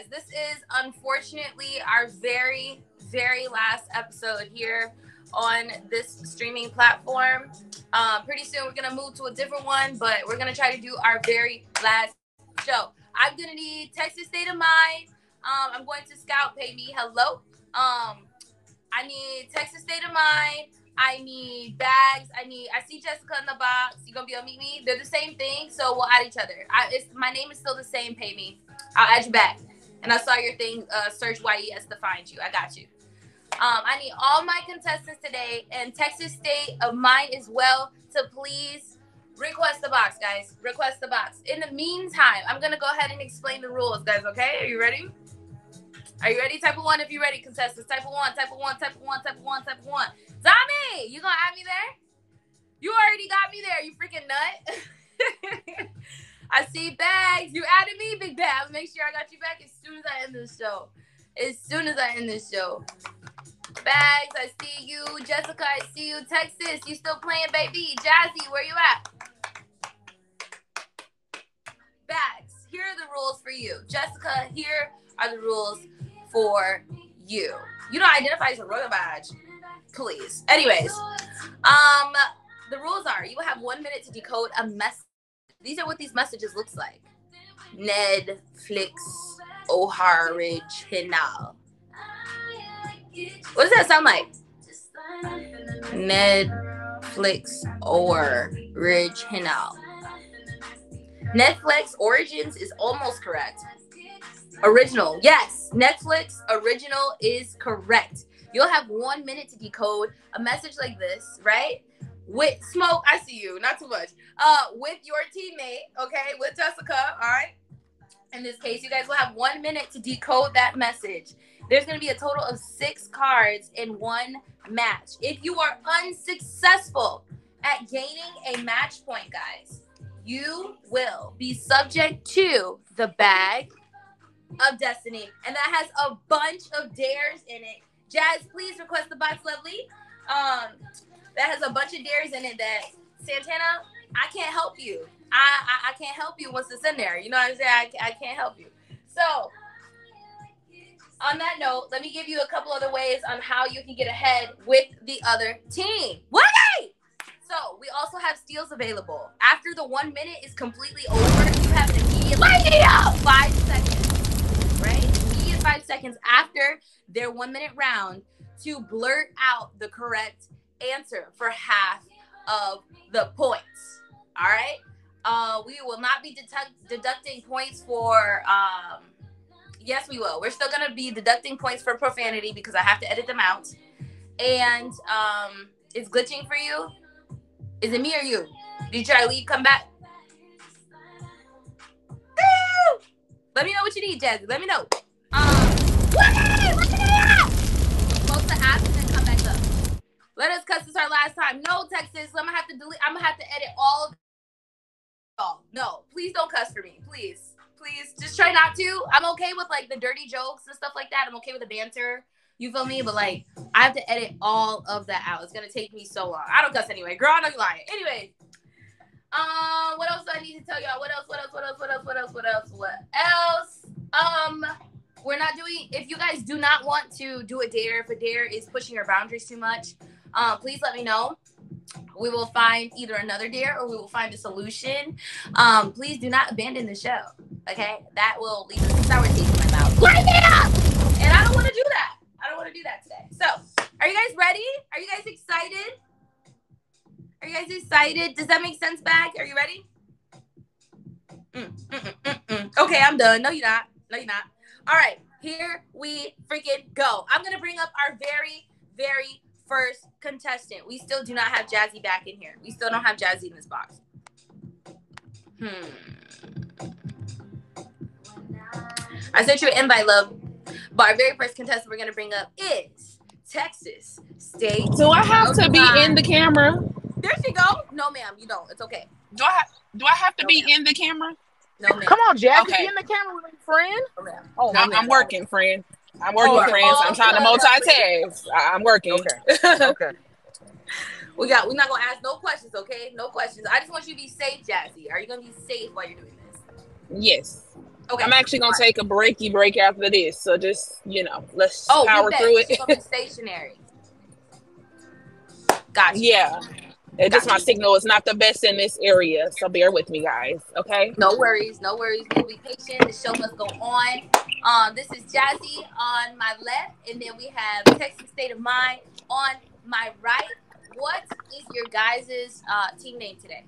This is unfortunately our very, very last episode here on this streaming platform. Pretty soon we're gonna move to a different one, but we're gonna try to do our very last show. I'm gonna need Texas State of Mind. I'm going to Skout, pay me. Hello. I need Texas State of Mind. I need bags. I see Jessica in the box. You gonna be able to meet me? They're the same thing, so we'll add each other. My name is still the same, pay me. I'll add you back. And I saw your thing, search YES to find you. I got you. I need all my contestants today and Texas State of Mind as well to please request the box, guys. Request the box. In the meantime, I'm gonna go ahead and explain the rules, guys, okay? Are you ready? Are you ready? Type of 1 if you're ready, contestants. Type of 1, type of 1, type of 1, type of 1, type of 1. Tommy, you gonna add me there? You already got me there, you freaking nut. I see bags. You added me, big bag. I'll make sure I got you back as soon as I end this show. As soon as I end this show. Bags, I see you. Jessica, I see you. Texas, you still playing, baby. Jazzy, where you at? Bags, here are the rules for you. Jessica, here are the rules for you. You don't identify as a royal badge. Please. Anyways, the rules are you will have 1 minute to decode a message. These are what these messages looks like. Netflix original. What does that sound like? Netflix original. Netflix Origins is almost correct. Original. Yes, Netflix original is correct. You'll have 1 minute to decode a message like this, right? With Smoke, I see you, not too much. With your teammate, okay, with Jessica, all right? In this case, you guys will have 1 minute to decode that message. There's going to be a total of 6 cards in one match. If you are unsuccessful at gaining a match point, guys, you will be subject to the bag of destiny. And that has a bunch of dares in it. Jazz, please request the box, lovely. That has a bunch of dares in it that Santana, I can't help you. I can't help you once it's in there. You know what I'm saying? I can't help you. So, on that note, let me give you a couple other ways on how you can get ahead with the other team. What? So, we also have steals available. After the 1 minute is completely over, you have an immediate 5 seconds, right? Immediate 5 seconds after their 1 minute round to blurt out the correct answer for half of the points. All right? We will not be deducting points for... Yes, we will. We're still going to be deducting points for profanity because I have to edit them out. And it's glitching for you. Is it me or you? Did you try to leave, come back? Woo! Let me know what you need, Jazzy. Let me know. Supposed to ask and then come back up. Let us cuss this our last time. No, Texas. I'm going to have to delete. I'm going to have to edit all of Oh, no. Please don't cuss for me. Please. Please, just try not to. I'm okay with, like, the dirty jokes and stuff like that. I'm okay with the banter. You feel me? But, like, I have to edit all of that out. It's going to take me so long. I don't cuss anyway. Girl, I know you're lying. Anyway. What else do I need to tell y'all? What else? We're not doing... If you guys do not want to do a dare, if a dare is pushing your boundaries too much, please let me know. We will find either another dare or we will find a solution. Please do not abandon the show. Okay? That will leave a sour taste in my mouth. Light it up! And I don't want to do that. I don't want to do that today. So, are you guys ready? Are you guys excited? Are you guys excited? Does that make sense, Bag? Are you ready? Okay, I'm done. No, you're not. No, you're not. All right. Here we freaking go. I'm going to bring up our very, very first contestant. We still do not have Jazzy back in here. We still don't have Jazzy in this box. I sent you an invite, love. But our very first contestant we're going to bring up is Texas State. Do I have to be in the camera? There she go. No, ma'am, you don't. It's okay. Do I have to be in the camera? No, ma'am. Come on, Jazzy. Okay. Be in the camera with me, friend. No, ma'am. Oh, I'm working, friend. I'm working, friends. I'm trying to multitask. I'm working. Okay. Okay. We're not gonna ask no questions, okay? No questions. I just want you to be safe, Jazzy. Are you gonna be safe while you're doing this? Yes. Okay. I'm actually gonna take a break after this, so just let's power through it. It's gonna be stationary. Gotcha. Yeah. It's just my signal is not the best in this area, so bear with me, guys. Okay. No worries. We'll be patient. The show must go on. This is Jazzy on my left, and then we have Texas State of Mind on my right. What is your guys' team name today?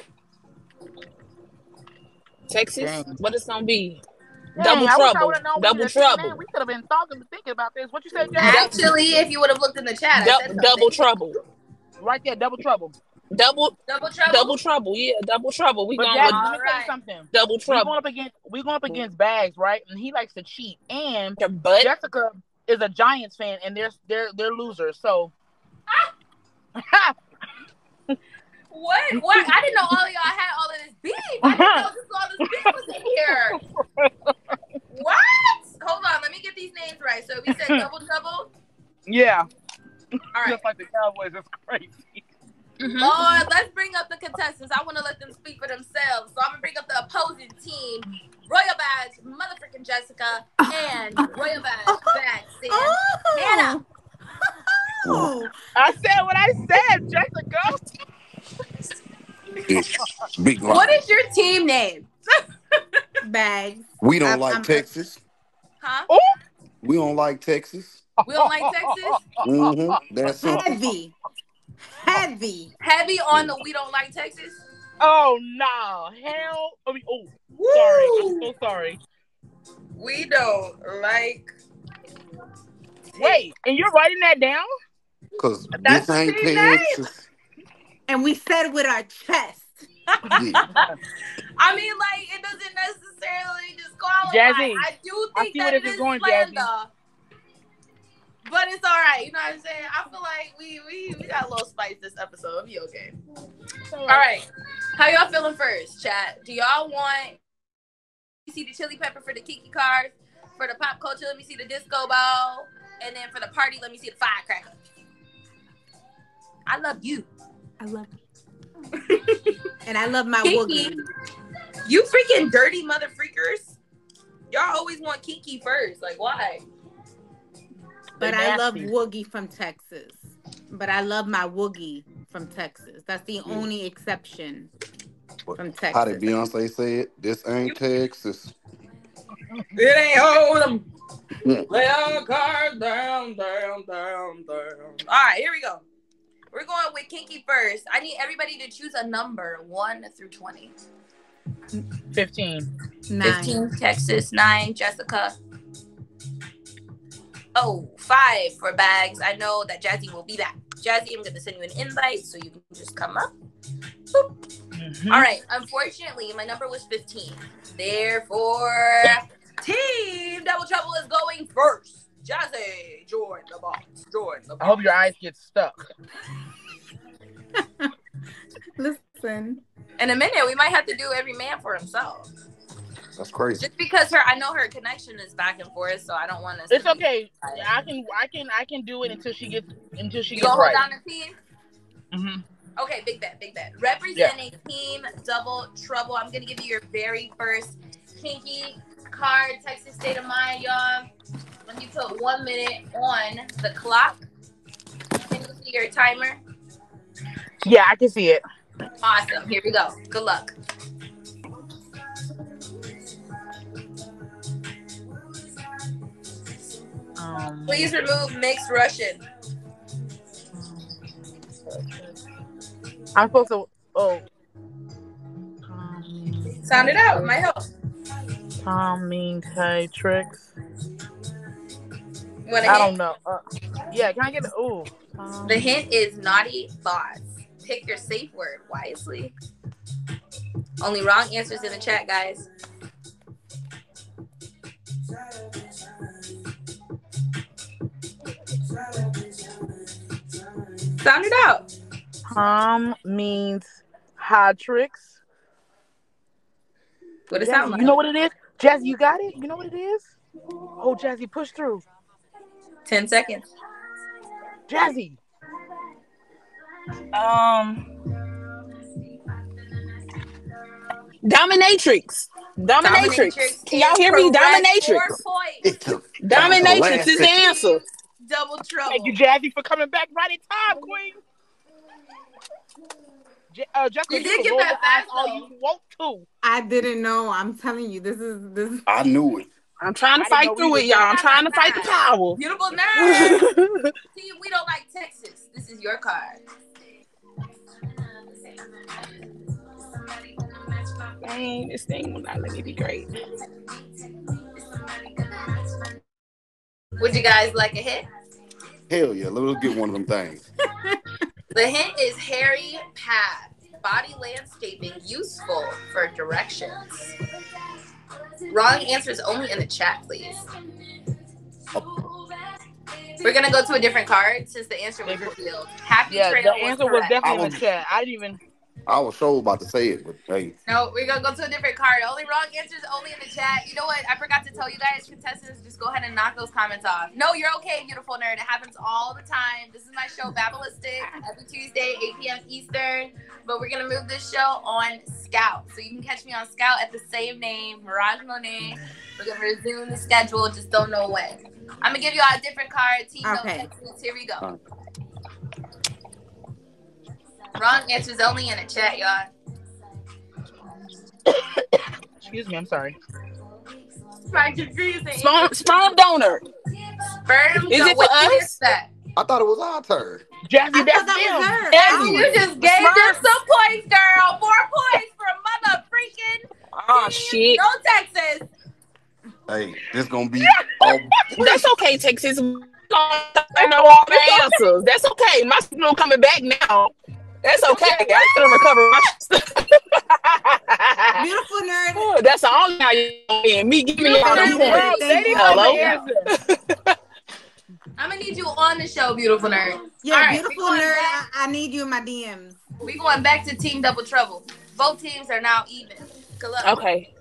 Texas. Dang. What it's gonna be? Dang, Double trouble. We could have been thinking about this. What you said, Jazzy? Actually, if you would have looked in the chat, I said double trouble. Right there, double trouble. Double trouble. Yeah, double trouble. We going with let me tell you something. Double trouble. We going up against Bags, right? And he likes to cheat. And but Jessica is a Giants fan, and they're losers. So. What? I didn't know all of y'all had all of this beef. I didn't know all this beef was in here. What? Hold on, let me get these names right. So we said double trouble. Yeah. All right. Just like the Cowboys, it's crazy. Mm-hmm. Lord, let's bring up the contestants. I want to let them speak for themselves. So I'm gonna bring up the opposing team: Royal Badge, motherfucking Jessica, and Royal Badge, Hannah. Oh. I said what I said, Jessica. Big what is your team name? Bags. We don't like Texas. Huh? Oh. We don't like Texas. We don't like Texas? Mm-hmm. That's heavy. Heavy on the we don't like Texas? Oh, no. Hell. Sorry. I'm so sorry. We don't like. Wait, and you're writing that down? Because this ain't Texas. And we said with our chest. Yeah. I mean, like, it doesn't necessarily disqualify. Jazzy, I do think that it is going, slander. Jazzy. But it's all right. You know what I'm saying? I feel like we got a little spice this episode. It'll be okay. All right. How y'all feeling first, chat? Do y'all want to see the chili pepper for the Kiki cards? For the pop culture, let me see the disco ball. And then for the party, let me see the firecracker. I love you. I love you. And I love my Woogie. You freaking dirty mother freakers. Y'all always want Kiki first. Like, why? But I love Woogie from Texas. But I love my Woogie from Texas. That's the only exception from Texas. How did Beyoncé say it? This ain't Texas. It ain't Hold'em. Lay our cards down. All right, here we go. We're going with Kinky first. I need everybody to choose a number, 1 through 20. 15. 9. 15, Texas. 9, Jessica. 5 for Bags. I know that Jazzy will be back. Jazzy, I'm going to send you an invite so you can just come up. Mm-hmm. All right. Unfortunately, my number was 15. Therefore, Team Double Trouble is going first. Jazzy, join the box. I hope your eyes get stuck. Listen. In a minute, we might have to do every man for himself. That's crazy. Just because I know her connection is back and forth, so I don't want to. It's okay. I can do it until she gets right. Hold down the team. Mm-hmm. Okay, big bet. Representing Team Double Trouble, I'm gonna give you your very first kinky card. Texas State of Mind, y'all. Let me put 1 minute on the clock. Can you see your timer? Yeah, I can see it. Awesome. Here we go. Good luck. Please remove mixed Russian. I'm supposed to. Sound it out. It might help. Means hey tricks. I don't know. Yeah, can I get the The hint is naughty boss. Pick your safe word wisely. Only wrong answers in the chat, guys. Sound it out. Means hot tricks. What does it sound like? You know what it is? Jazzy, you got it? You know what it is? Oh, Jazzy, push through. 10 seconds. Jazzy. Dominatrix. Dominatrix. Can y'all hear me? Dominatrix. 4 points. Dominatrix is the answer. Double trouble. Thank you, Jazzy, for coming back right in time, Queen. Jessica, You did get that fast, all though. you want to. I didn't know. I'm telling you, this. I knew it. I'm trying to fight through it, y'all. I'm trying to fight the power. Beautiful nerd. See, we don't like Texas. This is your card. Dang, this thing will not let me be great. Would you guys like a hint? Hell yeah, let's get one of them things. The hint is hairy path, body landscaping, useful for directions. Wrong answers only in the chat, please. We're gonna go to a different card since the answer was revealed. Happy Trail. The answer was definitely in the chat. I didn't even. I was sure about to say it, but hey. No, we're gonna go to a different card. Only wrong answers only in the chat. You know what? I forgot to tell you guys, contestants, just go ahead and knock those comments off. No, you're okay, beautiful nerd. It happens all the time. This is my show, Babbalistic, every Tuesday, 8 p.m. Eastern. But we're gonna move this show on Skout. So you can catch me on Skout at the same name, Mirage Monét. We're gonna resume the schedule, just don't know when. I'm gonna give you all a different card. Team No Texas. Here we go. Wrong answers only in the chat, y'all. Excuse me, I'm sorry. Right, confusing. Sperm donor. Sperm. Is it for us? I thought it was our turn. Jazzy, that's them. You just gave them some points, girl. 4 points for mother freaking. Oh shit. No Texas. Hey, this gonna be. That's okay, Texas. I know all the answers. That's okay. My signal coming back now. That's okay. I'm gonna recover my Beautiful nerd. Oh, that's the only how you win. Me giving you all the points. Hello. I'm gonna need you on the show, beautiful nerd. Yeah, right, beautiful nerd. I need you in my DMs. We going back to Team Double Trouble. Both teams are now even. Good luck. Okay.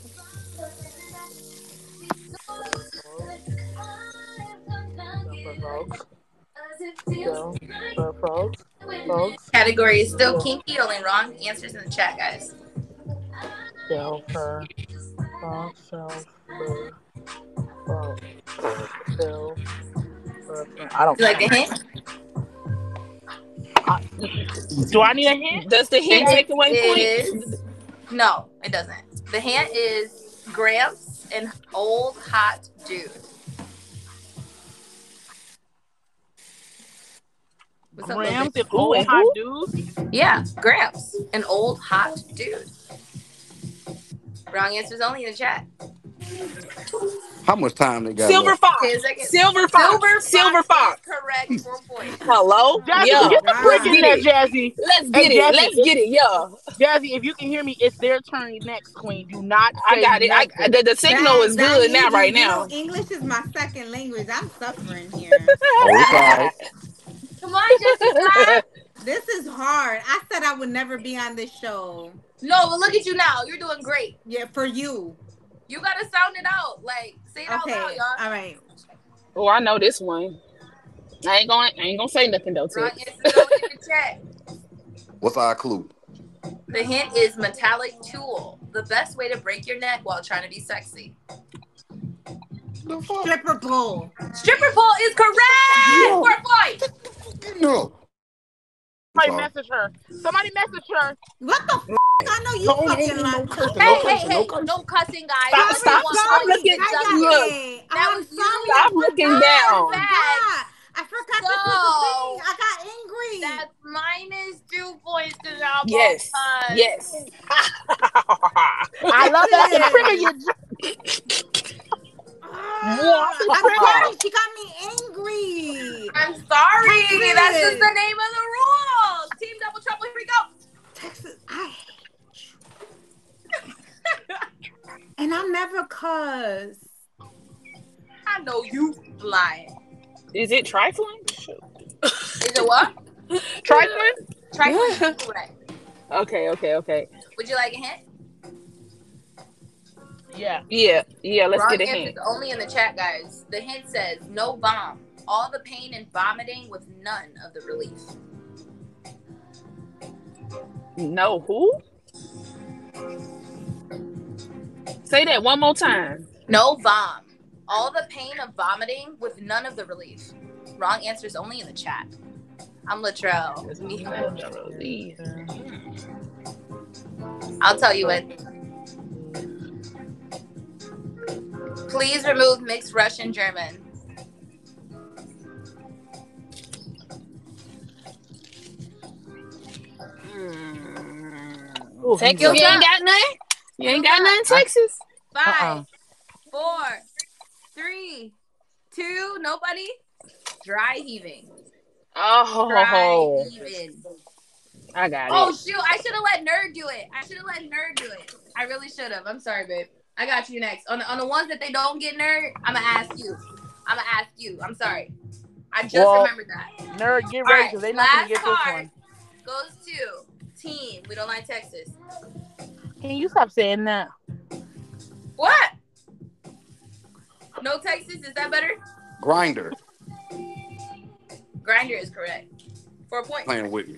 Category is still kinky, only wrong answers in the chat, guys. I don't. You like a hint? Do I need a hint? Does the hint take away points? No, it doesn't. The hint is Gramps, an old hot dude. Gramps, an old hot dude? Yeah, Gramps, an old hot dude. Wrong answers only in the chat. How much time they got? Silver Fox. Silver Fox. Correct. 4 points. Hello? Jazzy, yeah. get the prick in there, Jazzy. Let's get it. Let's get it. Yeah. Jazzy, if you can hear me, it's their turn next, Queen. Do not. I got it. The signal is good now, right now. English is my second language. I'm suffering here. It's all right. Come on, Jessica. This is hard. I said I would never be on this show. No, but look at you now. You're doing great. Yeah, for you. You gotta sound it out. Like, say it out loud, y'all. All right. Oh, I know this one. I ain't gonna say nothing though. Wrong answers only in the chat. What's our clue? The hint is metallic tool. The best way to break your neck while trying to be sexy. Stripper pole. Stripper pole is correct. 4 points. No. Somebody message her. What the f? I know you fucking lying. Hey, no cussing, guys. Stop looking. Stop looking down. I forgot this was a thing. I got angry. That's minus 2 points to now. Yes. I love that. She got me angry. I'm sorry. That's just the name of the rules. Team Double Trouble. Here we go. Texas, I hate you. And I never cuss. I know you lying. Is it trifling? Is it what? Trifling? Trifling. Correct. Okay. Would you like a hint? Yeah. Let's get a hint. Only in the chat, guys. The hint says no bomb. All the pain and vomiting with none of the relief. No who? Say that one more time. No vom. All the pain of vomiting with none of the relief. Wrong answers only in the chat. I'm Latrell. I'll tell you what. Please remove mixed Russian German. Texas, you ain't got none? You ain't got none in Texas? 5, 4, 3, 2, nobody? Dry heaving. Oh. Dry heaving. I got it. Oh, shoot. I should have let Nerd do it. I really should have. I'm sorry, babe. I got you next. On the ones that they don't get Nerd, I'm going to ask you. I'm sorry. I just remembered that. Nerd, get ready because they're not going to get this one. Goes to Team. We don't like Texas. Can you stop saying that? What? No Texas? Is that better? Grinder. Grinder is correct. 4 points. Playing with me.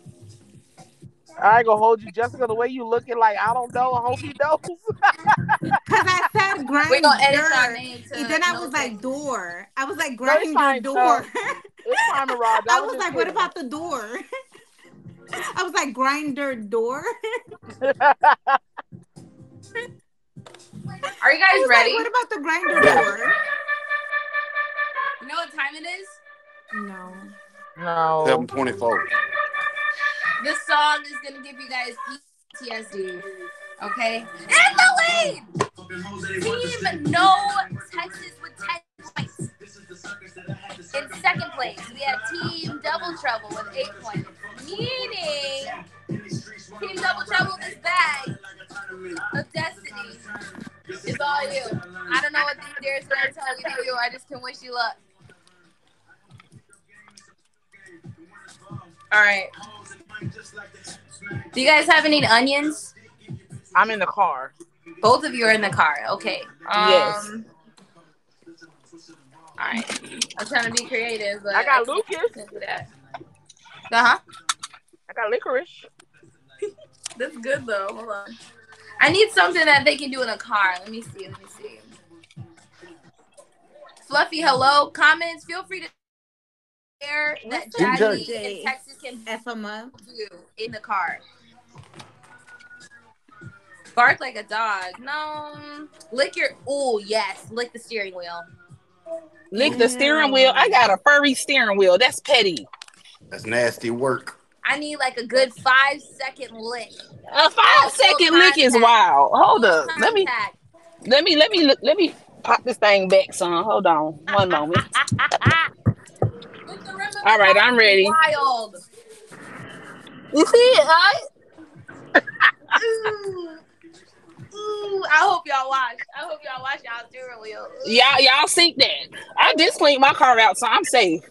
I ain't gonna hold you, Jessica. The way you looking, like I don't know. I hope he knows. Because I said grinder. We're gonna edit our name to. And then I was like door. I was like grinder door. It's fine, Mirage. I was like, what about the door? I was like grinder door. Are you guys ready? Like, what about the grinder door? You know what time it is? No. 7:24. This song is gonna give you guys PTSD. Okay? In the lead! Team No Texas with 10 points. In second place, we have Team Double Trouble with 8 points. Meaning, Team Double Trouble, this bag of destiny is all you. I don't know what these dares are telling you. I just can wish you luck. All right. Do you guys have any onions? I'm in the car. Both of you are in the car. Okay. Yes. All right. I'm trying to be creative, but I got Lucas. Can't do that. I got licorice. That's good though. Hold on. I need something that they can do in a car. Let me see. Fluffy, hello. Comments. Feel free to share that Jazzy in Texas can do in the car. Bark like a dog. No. Lick your. Oh yes. Lick the steering wheel. Lick the steering wheel. I got a furry steering wheel. That's petty. That's nasty work. I need like a good 5-second lick. A 5-second lick is wild. Hold up. Let me pop this thing back, son. Hold on. One moment. All right, I'm ready. Wild. You see it, right? Ooh, I hope y'all watch y'all steering wheel. Y'all see that. I just cleaned my car out, so I'm safe.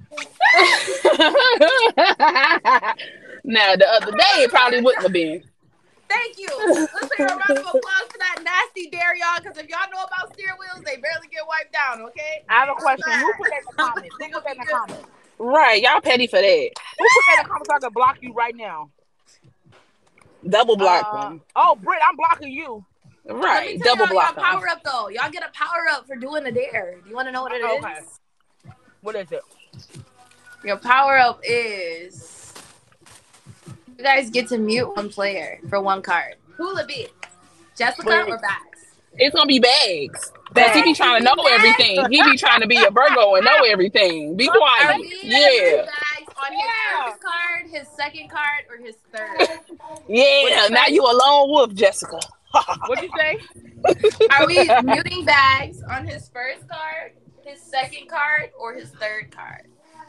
Now, the other day, it probably wouldn't have been. Thank you. Let's take a round of applause for that nasty dare, y'all, because if y'all know about steering wheels, they barely get wiped down, okay? I have a question. Who put that in the comments? Who put that in the comments? Right, y'all petty for that. Who put that in the comments so I can block you right now? Double block them. Oh, Britt, I'm blocking you. Right, double block them. Power up, though. Y'all get a power up for doing the dare. Do you want to know what it is? Okay. What is it? Your power up is you guys get to mute one player for one card. Who'll it be? Jessica or Bags? It's gonna be Bags. Because he be trying to know everything. He be trying to be a Virgo and know everything. Be quiet. Yeah. Bags on his first card, his second card, or his third? Yeah. Now you a lone wolf, Jessica. What'd you say? Are we muting Bags on his first card, his second card, or his third card?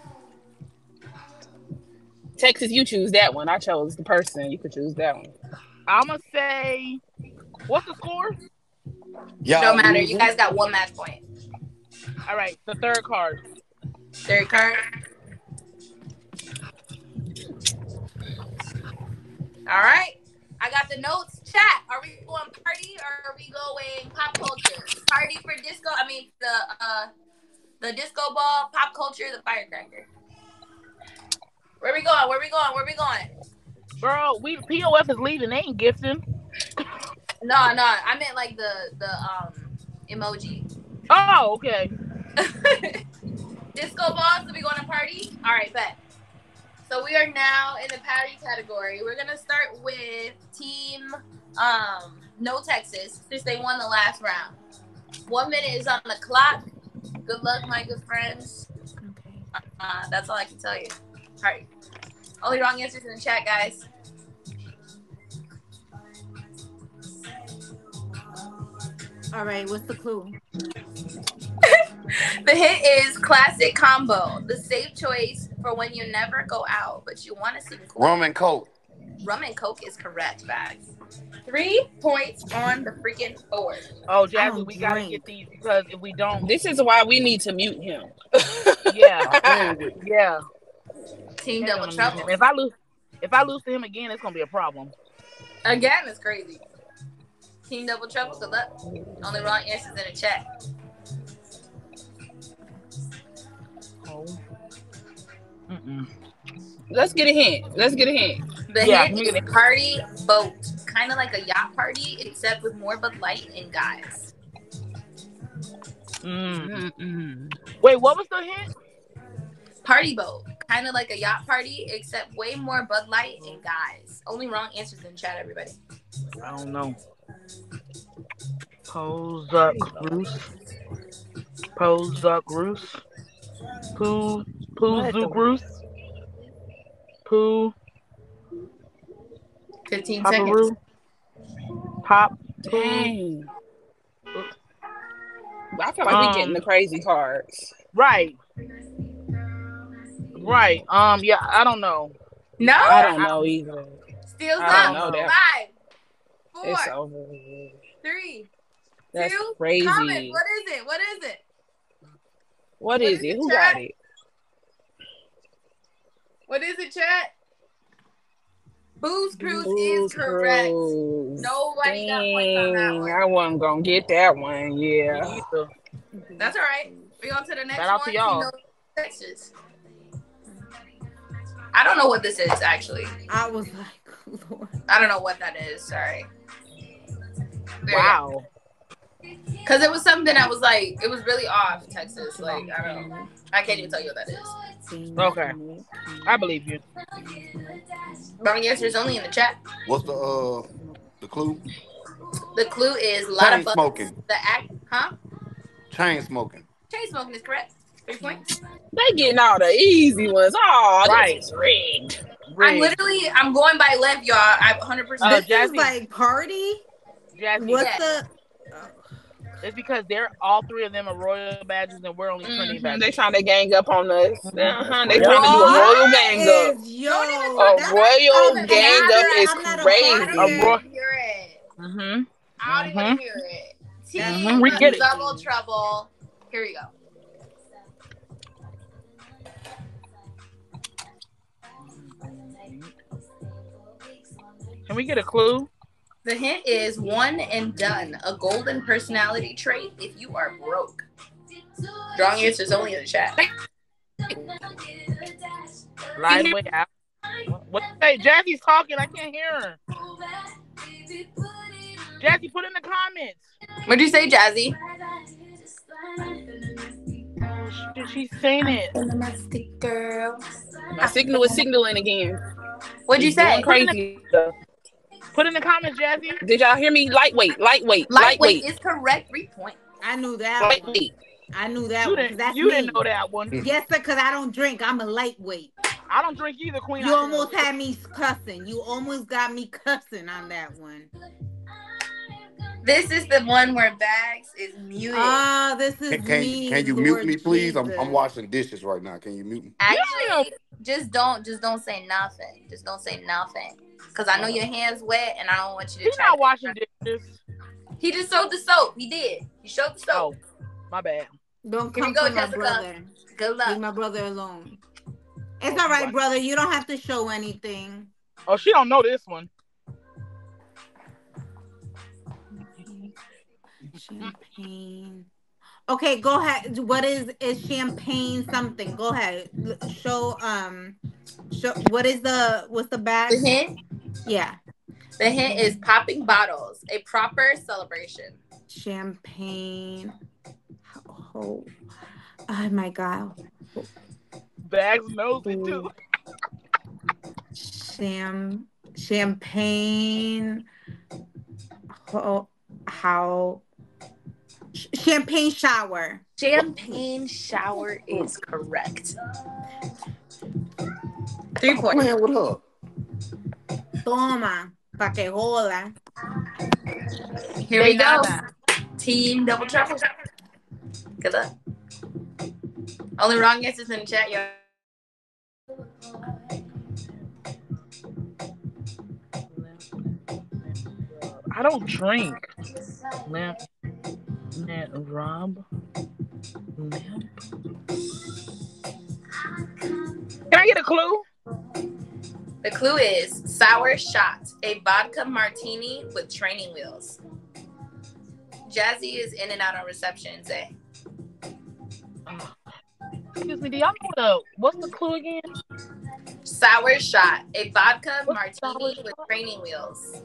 Texas, you choose that one. I chose the person. You could choose that one. I'm going to say, what's the score? Don't matter. You guys got one match point. All right, the third card. Third card. All right. I got the notes. Chat. Are we going party or are we going pop culture? Party for disco. I mean the disco ball, pop culture, the firecracker. Where we going? Bro, POF is leaving. They ain't gifting. No, I meant like the emoji. Oh, okay. Disco balls. So we going to party? All right, bet. So we are now in the party category. We're gonna start with team No Texas since they won the last round. 1 minute is on the clock. Good luck, my good friends. Okay. That's all I can tell you. All right. Only wrong answers in the chat, guys. All right, what's the clue? The hint is classic combo. The safe choice for when you never go out, but you want to seem cool. Rum and Coke. Rum and Coke is correct, Bags. 3 points on the freaking board. Oh, Jazzy, we gotta get these because if we don't, This is why we need to mute him. yeah. Team double trouble. If I lose to him again, it's gonna be a problem. Again, it's crazy. Team double trouble. Good luck. Only wrong answers in the chat. Oh. Let's get a hint. The hint is party boat. Kind of like a yacht party, except with more Bud Light and guys. Wait, what was the hint? Party boat. Kind of like a yacht party, except way more Bud Light and guys. Only wrong answers in chat, everybody. I don't know. Pose up, Goose. Pose up, Goose. Poo Goose. Poo. 15 Papa seconds. Roo. Pop. Dang. I feel like we're getting the crazy cards. Right. Yeah, I don't know. No? I don't know either. Steals I up. don't know that. 5, 4, It's over. 3, That's 2. crazy. Comment. What is it? What is it? Who got it? What is it, chat? Booze Cruise is correct. Nobody got points on that one. I wasn't gonna get that one. Yeah. That's all right. We on to the next Shout out one. to y'all. Texas. I don't know what this is actually. I was like, Lord. I don't know what that is. Sorry. Wow. Because it was something that was like, it was really off, Texas. Like, I don't know. I can't even tell you what that is. Okay. I believe you. Wrong answer is only in the chat. What's the clue? The clue is a lot Chain of bugs. smoking. The act, huh? Chain smoking. Chain smoking is correct. 3 points. They getting all the easy ones. Oh, Right. this is rigged. I'm going by left, y'all. I'm 100%. This is like party? Jazzy. What's the... It's because all three of them are royal badges and we're only Trinity badges. They trying to gang up on us. They trying to do a What royal gang up. Yo, A royal gang up is crazy. I don't even hear it. Team We get it. double trouble. Here we go. Can we get a clue? The hint is one and done. A golden personality trait if you are broke. Wrong answers only in the chat. Live way out. What? Hey, Jazzy's talking. I can't hear her. Jazzy, put in the comments. What'd you say, Jazzy? She's saying it. Girl. My signal is signaling again. What'd you say? Going crazy. Put in the comments, Jazzy. Did y'all hear me? Lightweight. Lightweight is correct. 3 points. I knew that Lightweight. one. I knew that You one. That's you me. didn't know that one. Yes, sir, because I don't drink. I'm a lightweight. I don't drink either, Queen. You almost had me cussing. You almost got me cussing on that one. This is the one where Bags is muted. This is me. Can you Lord mute me, please? Jesus. I'm washing dishes right now. Can you mute me? Actually, just don't say nothing. Just don't say nothing. Because I know your hand's wet and I don't want you to He's try not to washing dishes. He just showed the soap. He did. He showed the soap. Oh, my bad. Don't Here we come go, for my Jessica. brother. Good Leave luck. my brother alone. It's all right, brother. You don't have to show anything. Oh, she don't know this one. Champagne. Okay, go ahead. What is champagne something? Go ahead. Show what is what's the bag? The hint? Yeah. The hint is popping bottles, a proper celebration. Champagne. Oh my God. Bags knows it too. Champagne. Champagne shower. Champagne shower is correct. 3 points. Playing with her. Toma, pa que joda. Here we go. Team Double Trouble. Good luck. Only wrong answers in the chat, y'all. I don't drink. Lamp. Rob. Lamp. Can I get a clue? The clue is sour shot, a vodka martini with training wheels. Jazzy is in and out on reception, Zay. Excuse me, do y'all know what's the clue again? Sour shot, a vodka martini with training wheels.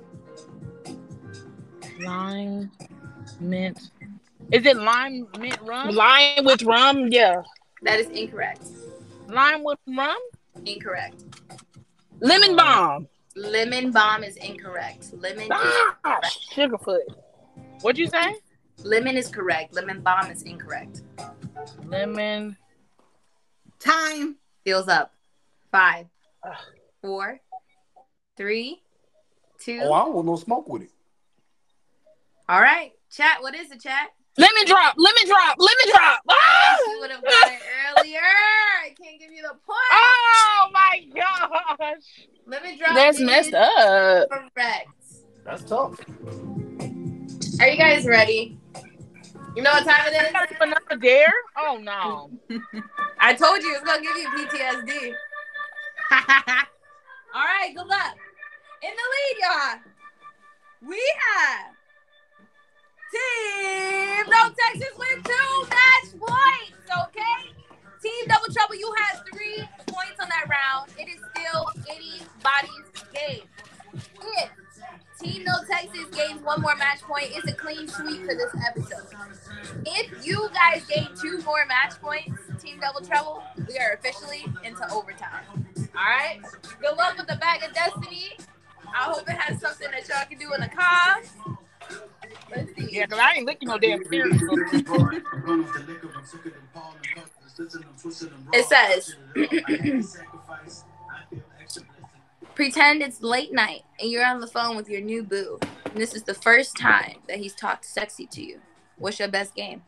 Lime, mint. Is it lime, mint, rum? Lime with rum, yeah. That is incorrect. Lime with rum? Incorrect. Lemon bomb. Lemon bomb is incorrect. Lemon is correct. Sugarfoot. What'd you say? Lemon is correct. Lemon bomb is incorrect. Lemon. Time. Feels up. 5, 4, 3, 2. Oh, I don't want no smoke with it. All right. Chat, what is it, chat? Lemon drop. Lemon drop. Lemon drop. Ah! You would have got it earlier. I can't give you the point. Oh my gosh. Lemon drop. That's messed up. Correct. That's tough. Are you guys ready? You know what time it is? Another dare? Oh no. I told you it's gonna give you PTSD. All right, good luck. In the lead, y'all, we have Team No Texas with 2 match points. Okay, Team Double Trouble, you had 3 points on that round. It is still anybody's game. If Team No Texas gains 1 more match point, it's a clean sweep for this episode. If you guys gain 2 more match points, Team Double Trouble, we are officially into overtime. All right? Good luck with the bag of destiny. I hope it has something that y'all can do in the car. Let's see. Yeah, because I ain't licking no damn cereal. It says, pretend it's late night and you're on the phone with your new boo. And this is the first time that he's talked sexy to you. What's your best game?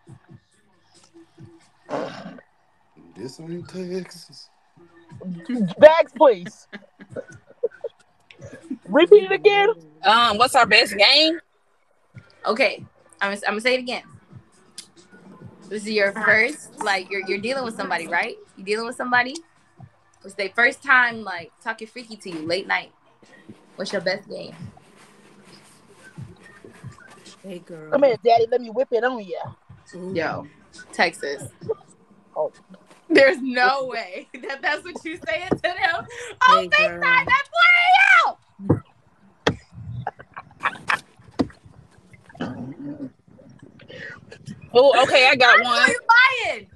This ain't Texas. Bags, please. Repeat it again. What's our best game? Okay, I'm gonna say it again. This is your first, like, you're dealing with somebody, right? You're dealing with somebody. It's their first time, like, talking freaky to you late night. What's your best game? Hey, girl. Come here, daddy. Let me whip it on you. Yo, Texas. Oh. There's no way that that's what you saying to them. Oh, Hey, FaceTime, girl. that's playing out. Oh, okay, I got Who one. you buying?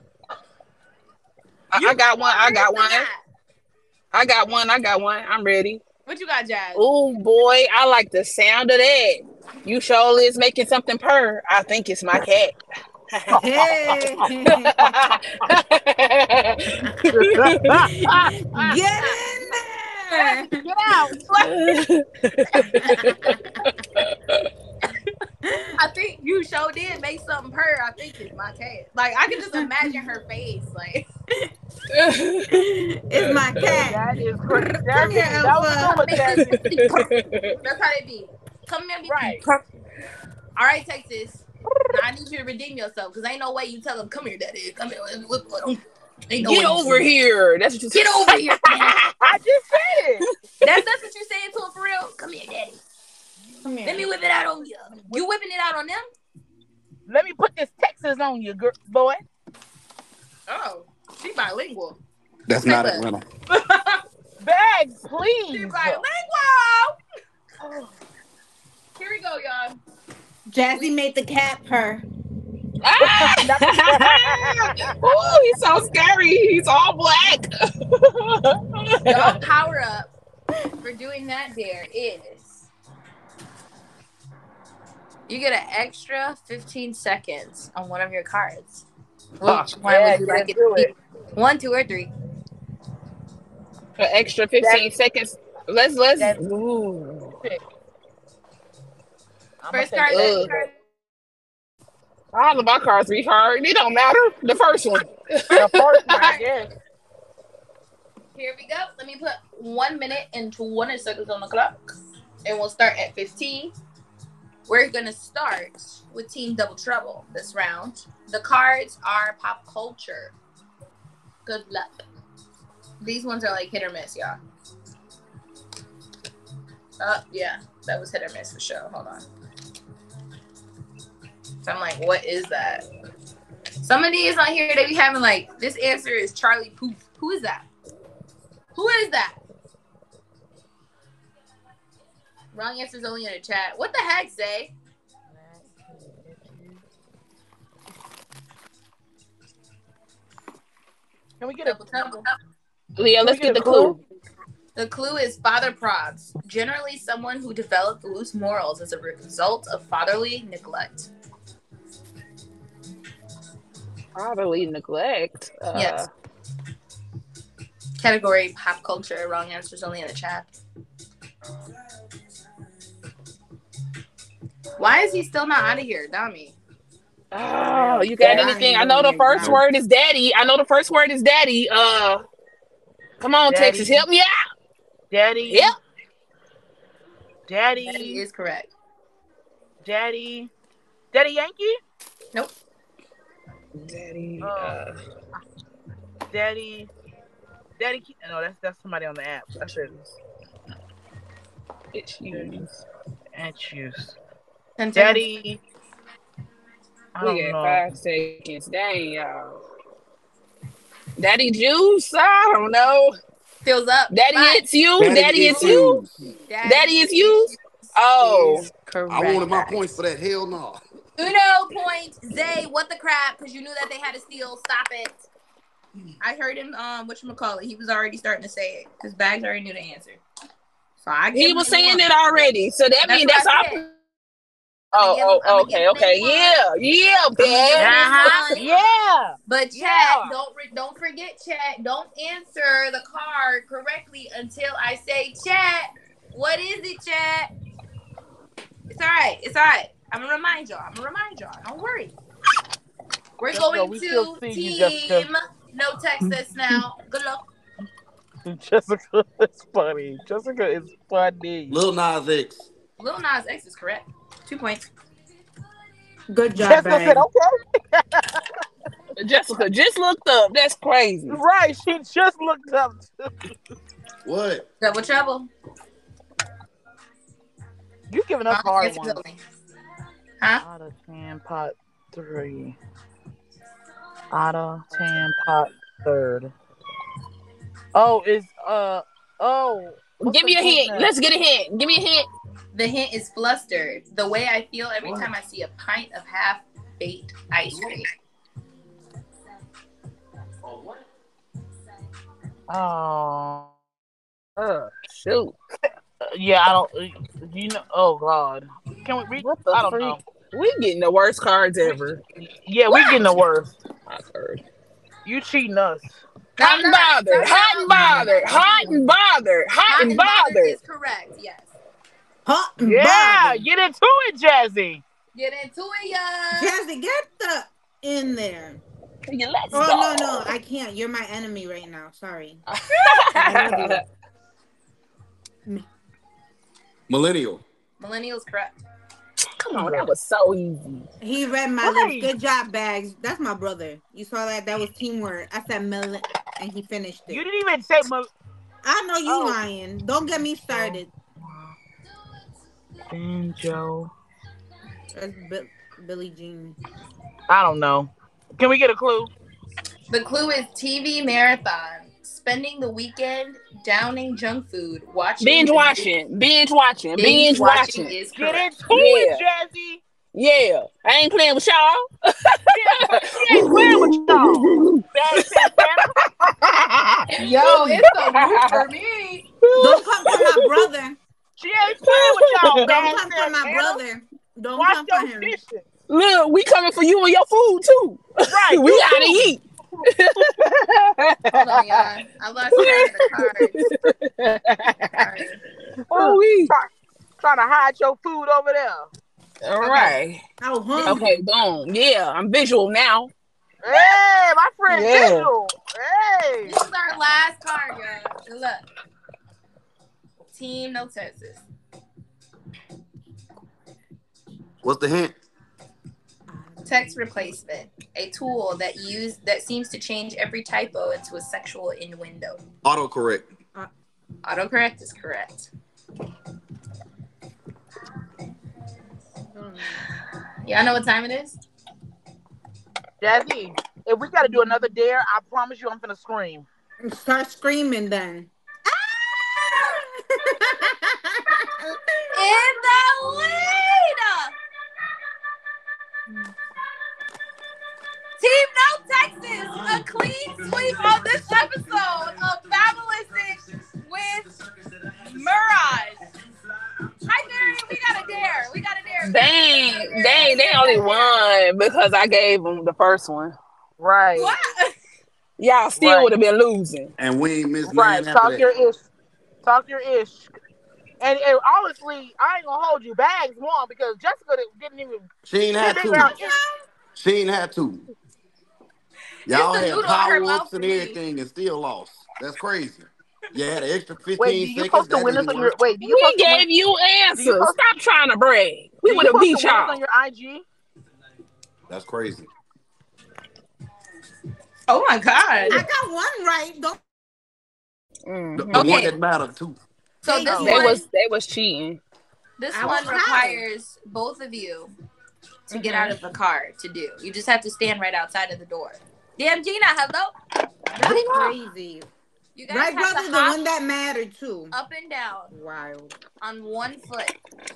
I got one. I got one. That. I got one. I got one. I'm ready. What you got, Jazz? Oh boy, I like the sound of that. You surely is making something purr. I think it's my cat. Hey. Get in there. Get out. I think you sure did make something purr. I think it's my cat. Like, I can just imagine her face. Like, It's my cat. That is crazy. Come here, Alpha. that's how they be. Come here, be Right. All right, Texas. Now I need you to redeem yourself because ain't no way you tell them, come here, daddy. Come here. Ain't no Get way over here. That's what you Get over here. I just said it. That's what you saying to him for real? Come here, daddy. Come here. Let me whip it out on you. You whipping it out on them? Let me put this Texas on you, boy. Oh, she bilingual. That's not Atlanta. Bags, She please. bilingual. Here we go, y'all. Jazzy made the cat purr. Oh, he's so scary. He's all black. Y'all power up for doing that dare is you get an extra 15 seconds on one of your cards. Which one would you like it to be? 1, 2, or 3? An extra 15 seconds. Let's. Ooh. First card. All of my cards be hard. It don't matter. The first one. The first one, I guess. Here we go. Let me put 1 minute and 20 seconds on the clock. And we'll start at 15. We're going to start with Team Double Trouble this round. The cards are pop culture. Good luck. These ones are like hit or miss, y'all. Oh, yeah. That was hit or miss for sure. Hold on. So I'm like, what is that? Some of these on here, they be having like, this answer is Charlie Puth. Who is that? Who is that? Wrong answer's only in the chat. What the heck, Zay? Can we get a Leah, let's get the clue. The clue is father prods. Generally someone who developed loose morals as a result of fatherly neglect. Fatherly neglect. Yes. Category pop culture. Wrong answers only in the chat. Why is he still not out of here, Dami? Oh, you got anything? I know the first word is daddy. Come on, Daddy. Texas, help me out. Daddy. Yep. Daddy is correct. Daddy Yankee? Nope. Daddy. Daddy. No, that's somebody on the app. That's it. It's you. It's juice. Daddy. I don't We know. got 5 seconds. Dang, y'all. Daddy Juice? I don't know. Fills up. Daddy, 5. it's you. Daddy It's you. Daddy, it's you. Oh. Correct. I wanted my points for that. Hell no. Uno point. Zay, what the crap? Because you knew that they had to steal. Stop it. I heard him, whatchamacallit. He was already starting to say it. Because Bags already knew the answer. So He was saying it already. So that means that's all. Oh, okay. Yeah, Bags. Yeah. But chat, don't forget, chat. Don't answer the card correctly until I say chat. What is it, chat? It's all right. I'm gonna remind y'all. Don't worry. We're going to Team No Texas now. Good luck. Jessica is funny. Lil Nas X. Lil Nas X is correct. 2 points. Good job, Jessica said, okay. Jessica just looked up. That's crazy. Right, she just looked up too. What? Double trouble. You giving us hard ones. Huh? Out of 10, pot 3. Out of 10, pot 3rd. Oh, it's Give me a hint. Let's get a hint. Give me a hint. The hint is flustered. The way I feel every time I see a pint of half-baked ice cream. Oh. Shoot. Yeah, I don't. You know. Oh God. Can we read? I don't know. We getting the worst cards ever. Yeah, we getting the worst. I've heard. You cheating us. Hot and bothered is correct. Yes. Hot and Yeah, bothered. get into it, Jazzy. Get into it, y'all. Jazzy, get the in there. Let's go. No, I can't. You're my enemy right now. Sorry. Millennial's correct. Come on, that was so easy. He read my lips. Good job, Bags. That's my brother. You saw that? That was teamwork. I said millen, and he finished it. You didn't even say I know you lying. Don't get me started. Ben Joe. That's Billie Jean. I don't know. Can we get a clue? The clue is TV marathon. spending the weekend downing junk food, watching binge watching is Get correct. into it, Jazzy. Yeah, I ain't playing with y'all. She ain't playing with y'all. Bad Santana. Yo, it's the roof for me. Don't come for my brother. She ain't playing with y'all. Don't Bad come for my Santana. brother. Don't Wash come for your him. dishes. Look, we coming for you and your food too. Right. We gotta eat. Hold on, y'all. I lost track of the cards. Oh, we Trying to hide your food over there. all right. Oh, hungry. Okay, boom. Yeah, I'm visual now. Hey, my friend Yeah. Visual. Hey. This is our last card, y'all. Good luck. Team No Texas. What's the hint? Text replacement, a tool that seems to change every typo into a sexual innuendo. Autocorrect. Autocorrect is correct. Y'all know what time it is? Jazzy, if we got to do another dare, I promise you I'm going to scream. Start screaming then. In the lead! Team No Texas, a clean sweep on this episode of Babbalistic with Mirage. Hi, Mary. We got a dare. Dang, they only won because I gave them the first one. Right. What? Y'all still would have been losing. And we ain't missed Right. nothing after Talk that. your ish. Talk your ish. And honestly, I ain't going to hold you. Bags won because Jessica didn't even... She ain't had to. Y'all It's the had noodle in her power mouth ups for and me. everything and still lost. That's crazy. You had an extra 15 Wait, do you seconds. post the That winners didn't on your... work. Wait, do you We post the gave you answers. post- Stop trying to brag. We would have post beat the winners y'all. on your IG? That's crazy. Oh my God. I got one right. Don't. The Okay. one that mattered too. So this They was cheating. This I one was requires both of you to get out of the car to do. You just have to stand right outside of the door. Damn, Gina, hello? That's crazy. You guys Right, have brother, to the hop one that mattered too. up and down Wild. on one foot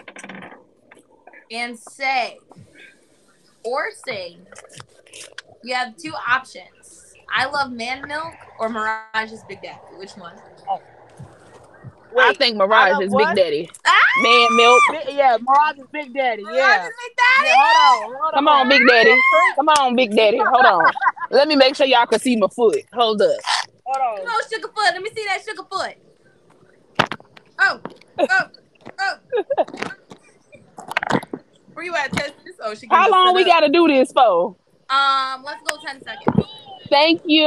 and say or sing. You have two options. I love man milk or Mirage's Big Daddy. Which one? Wait, I think Mirage is Big Daddy. Man milk. Yeah, Mirage is Big Daddy. Mirage Yeah. is Big Daddy? Yeah, hold on. Come on, Big Daddy. Come on, Big Daddy. Hold on. Let me make sure y'all can see my foot. Hold up. Hold on. Come on, Sugarfoot. Let me see that Sugarfoot. Oh. Where you at, Texas? Oh, she How long we got to do this for? Let's go 10 seconds. Thank you.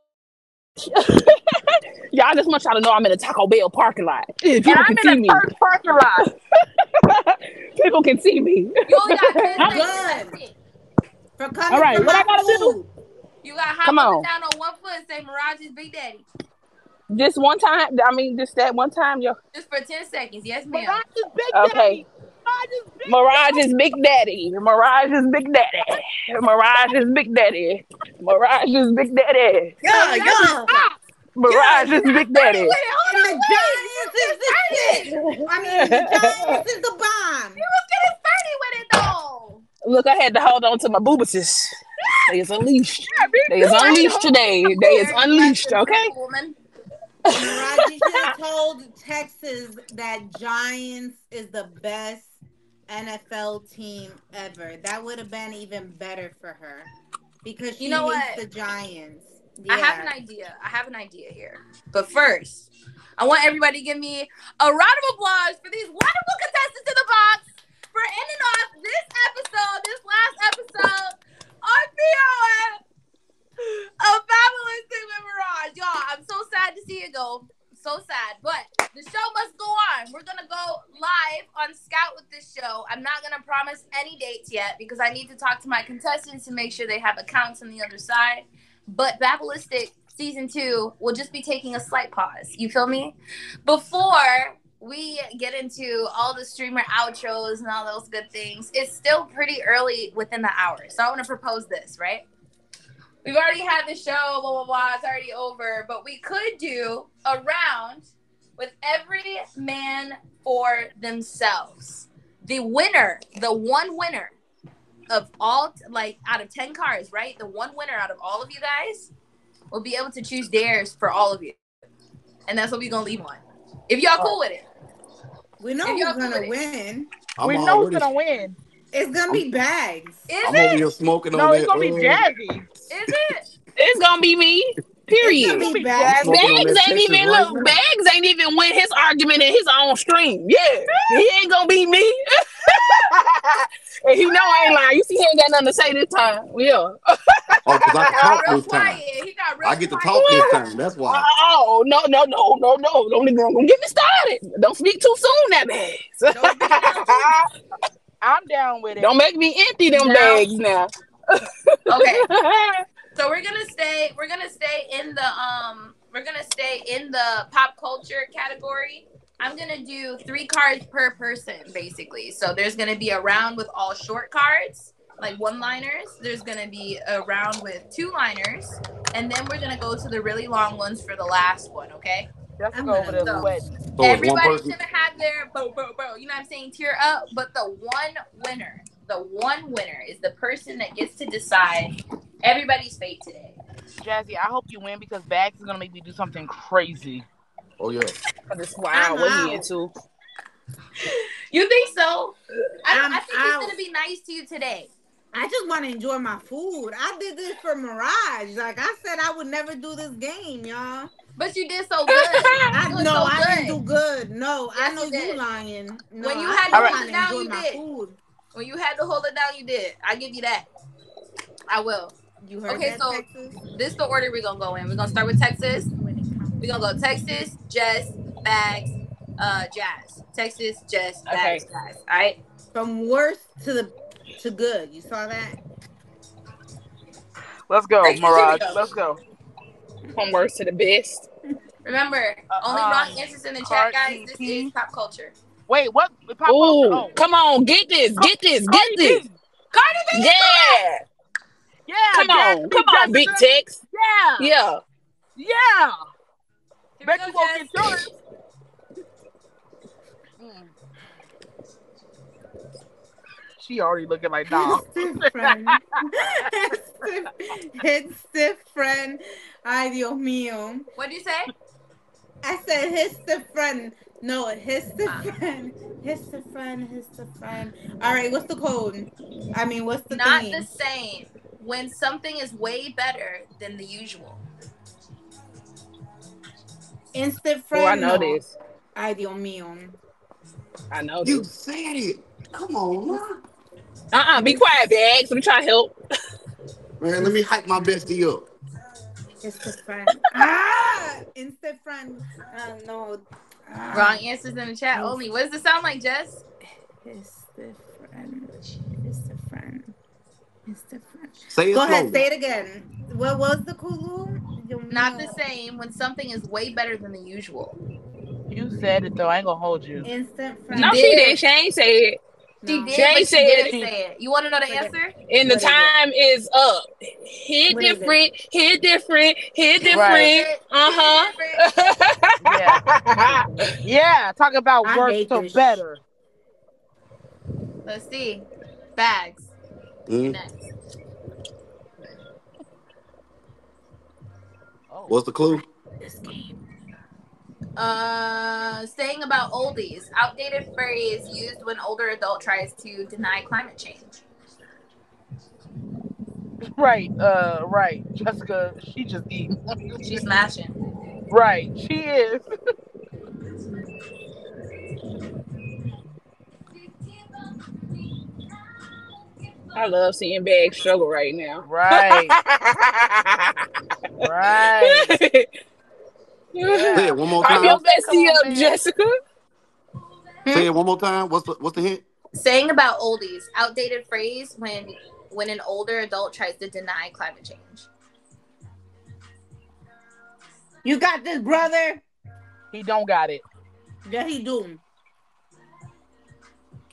Y'all just want y'all to know I'm in a Taco Bell parking lot. People And I'm can see in me. the church parking lot. People can see me. You only got 10 I'm seconds. good. For coming All right, from what my I gotta food. You got to hop Come up on. and down on one foot and say Mirage's Big Daddy. Just one time. I mean, just that one time, yo. Just for 10 seconds. Yes, ma'am. Mirage is Big Okay. Daddy. Mirage is Big Daddy. Mirage is Big Daddy. Mirage is Big Daddy. Mirage is Big Daddy. Yeah. Mirage is Big Daddy. And the Giants is the shit. I mean, the Giants is the bomb. He was getting 30 with it, though. Look, I had to hold on to my boobises. They is unleashed. They is unleashed today. They is unleashed, okay? Woman. Mirage, you should have told Texas that Giants is the best NFL team ever. That would have been even better for her. Because she hates the Giants. Yeah. I have an idea here. But first, I want everybody to give me a round of applause for these wonderful contestants in the box for ending off this last episode on POS of Babbalistic with Mirage. Y'all, I'm so sad to see it go. So sad. But the show must go on. We're going to go live on Skout with this show. I'm not going to promise any dates yet because I need to talk to my contestants to make sure they have accounts on the other side. But Babbalistic Season 2 will just be taking a slight pause. You feel me? Before we get into all the streamer outros and all those good things, it's still pretty early within the hour. So I want to propose this, right? We've already had the show, blah, blah, blah. It's already over. But we could do a round with every man for themselves. The winner, the one winner of all, like, out of 10 cards, right? The one winner out of all of you guys will be able to choose theirs for all of you. And that's what we're going to leave on. If y'all cool with it. We know who's going to win. We know who's going to win. It's going to be Bags. I'm over here smoking on that. No, it's going to be Jazzy. Is it? It's going to be me. Period. Be Bags. Bags ain't even win his argument in his own stream. Yeah. He ain't going to be me. And he know I ain't lying. You see, he ain't got nothing to say this time. Yeah. Oh, because I can talk this time. He got real I get to talk this time. That's why. Oh, no. Don't get me started. Don't speak too soon, that bags. I'm down with it. Don't make me empty them bags now. Okay. So we're gonna stay in the pop culture category. I'm gonna do 3 cards per person, basically. So there's gonna be a round with all short cards, like one-liners. There's gonna be a round with 2-liners, and then we're gonna go to the really long ones for the last one. Okay? Let's go over this wedding. So everybody's gonna have their you know what I'm saying, tier up, but the one winner is the person that gets to decide everybody's fate today. Jazzy, I hope you win because Bags is gonna make me do something crazy. Oh yeah. That's why what he into. You think so? I think he's gonna be nice to you today. I just want to enjoy my food. I did this for Mirage. Like I said, I would never do this game, y'all. But you did so good. I didn't do good. No, yes, I know you lying. No, when you had to hold it down, you did. Food. When you had to hold it down, you did. I give you that. I will. You heard okay, that, so Texas? This is the order we're gonna go in. We're gonna start with Texas. We're gonna go Texas, Jess, Bags, Jazz. Texas, Jess, Bags, Jazz. All right. From worst to good. You saw that? Let's go, Mirage. Let's go. From worst to the best. Remember, only wrong answers in the chat, guys. This is pop culture. Wait, what? Pop culture? Oh. Come on, get this. Cardi B. Yeah. Yeah. Come on, Big Tex. Yeah. Bet you won't get yours. She already looking like nah. His stiff friend. Ay, Dios mío. What'd you say? I said his stiff friend. No, his stiff friend. His stiff friend. All right, what's the code? I mean, what's the Not thing? the same. When something is way better than the usual. Instant friend. Oh, I know this. Ay, Dios mío. I know You this. said it. Come on, man. Be quiet, Bags. I'm trying to help. Man, let me hype my bestie up. Instant friend. Instant friend. No. Wrong answers in the chat only. What does it sound like, Jess? Instant friend. Say it Go ahead, slowly. say it again. What was the Kulu? Not the same. When something is way better than the usual. You said it though. I ain't gonna hold you. Instant friend. No, she didn't. She ain't say it. She did, She ain't but she said didn't it. say it. You want to know the answer? And the time is up. Hit different. Right. Yeah. Talk about worse to better. Let's see. Bags. Next. What's the clue? This game. Saying about oldies. Outdated phrase used when older adult tries to deny climate change. Right. Jessica, she just eating. She's smashing. Right. She is. I love seeing Bags struggle right now. Right. Say it one more time. Your bestie up, Jessica. Say it one more time. What's the hint? Saying about oldies. Outdated phrase when an older adult tries to deny climate change. You got this, brother. He don't got it. Yeah, he do.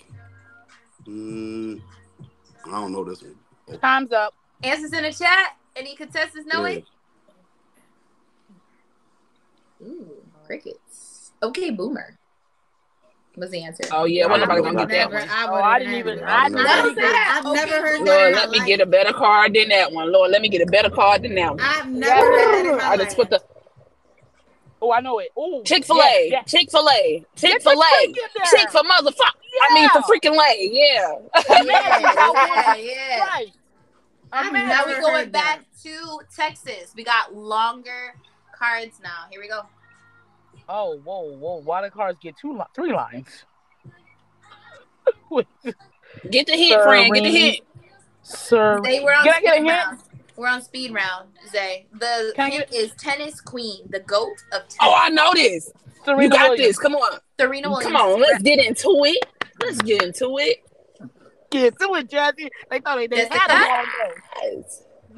I don't know this one. Time's up. Answers in the chat. Any contestants know it? Ooh, crickets. Okay, boomer. What's the answer? Oh yeah, wasn't nobody gonna get that one. I didn't even. I've never heard Lord, that. let me get a better card than that one. Lord, let me get a better card than that one. I've never heard that in my I just put the Oh, I know it. Oh, Chick-fil-A, yes. Chick-fil-A, Get the Chick-fil-A, freak in there. Chick for motherfucker. I mean for freaking lay, yeah. Yeah. Right. Now we going back to Texas. We got longer cards now. Here we go. Oh, whoa. Why the cards get 3 lines? Get the hint, friend. Get the hint. Sir, Zay, we're on can I get a speed hint? round. We're on speed round, Zay. The hint is tennis queen, the GOAT of tennis. Oh, I know this. Serena You got Williams. this. Come on. Serena Williams. Come on. Let's get into it. Get into it, Jazzy. They thought they didn't have it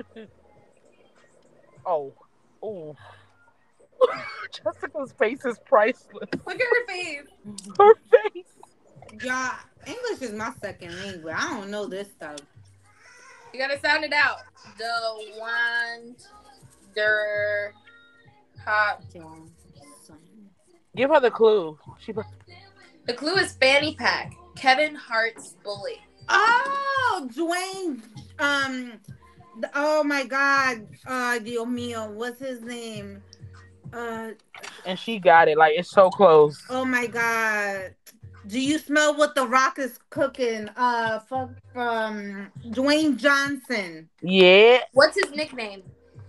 all day. Oh. Jessica's face is priceless. Look at her face. Her face. Y'all, English is my second language. I don't know this stuff. You gotta sound it out. The Wander Hop. Give her the clue. The clue is fanny pack. Kevin Hart's bully. Oh, Dwayne. Oh my God. Dios mío. What's his name? And she got it. Like, it's so close. Oh my God. Do you smell what the Rock is cooking? Dwayne Johnson. Yeah. What's his nickname?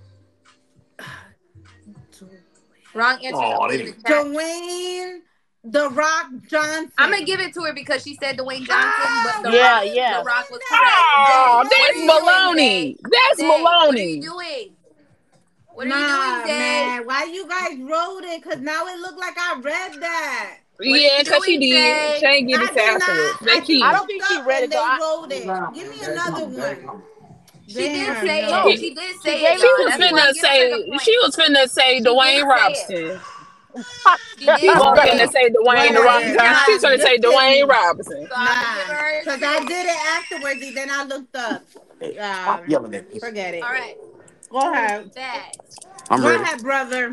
Wrong answer. Dwayne The Rock Johnson. I'm gonna give it to her because she said Dwayne Johnson, but the Rock was correct. Oh, that's baloney. That's baloney. What are you doing? What are you doing, Zay? Man, why you guys wrote it? Because now it looked like I read that. Yeah, because she did. She ain't get it afterwards. I don't think she read it. They wrote it. Give me another one. She did say it. She did say it. She was finna say Dwayne Robinson. She was finna say Dwayne Robinson. She's finna say Dwayne Robinson. Because I did it afterwards, and then I looked up. Stop yelling at me. Forget it. All right. Go ahead. I'm ready. Go ahead, brother.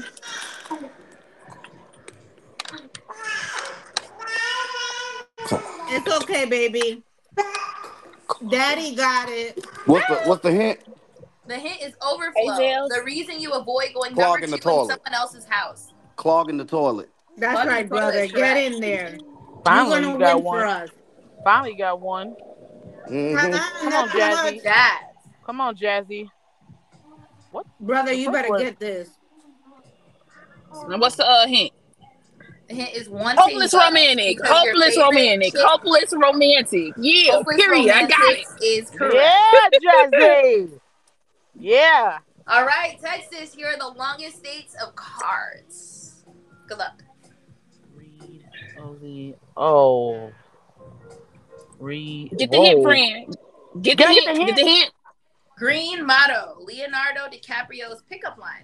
It's okay, baby. Daddy got it. What's the hint? The hint is overflow. The reason you avoid going Clogging number the 2 in toilet. someone else's house. Clogging the toilet. That's right, brother. Get in there. Finally, You're you gonna got win one. for us. Finally got one. Mm-hmm. Come on, Jazzy. That. Come on, Jazzy. What? Brother, you better get this. And what's the hint? The hint is one Hopeless table romantic. because your Hopeless favorite romantic. chick- Hopeless romantic. Yeah, Hopeless period. I got it. romantic is correct. Yeah, Jazzy. Yeah. All right, Texas, here are the longest dates of cards. Good luck. Read. Oh. Read. Get the hint, friend. Get the hint. Get the hint. Green motto. Leonardo DiCaprio's pickup line.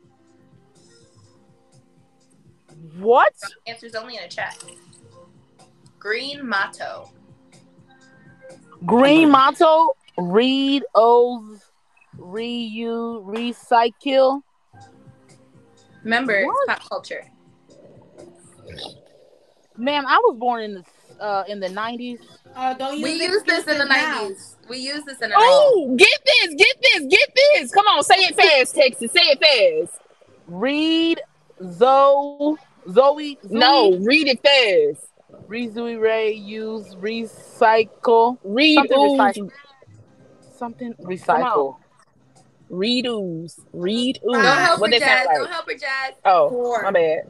What? Answers only in a chat. Green motto. Green motto. Read O's. Reuse. Recycle. Remember, it's pop culture. Ma'am, I was born in the 90s. Don't use We used this in the now. 90s. We used this in the 90s. Oh, get this. Come on, say it fast, Texas. Say it fast. Read Zoe. No, read it fast. Rezoe Ray use recycle. Something recycle. Read ooze. Don't help her, Jazz. Don't help her, Jazz. Oh, 4. my bad.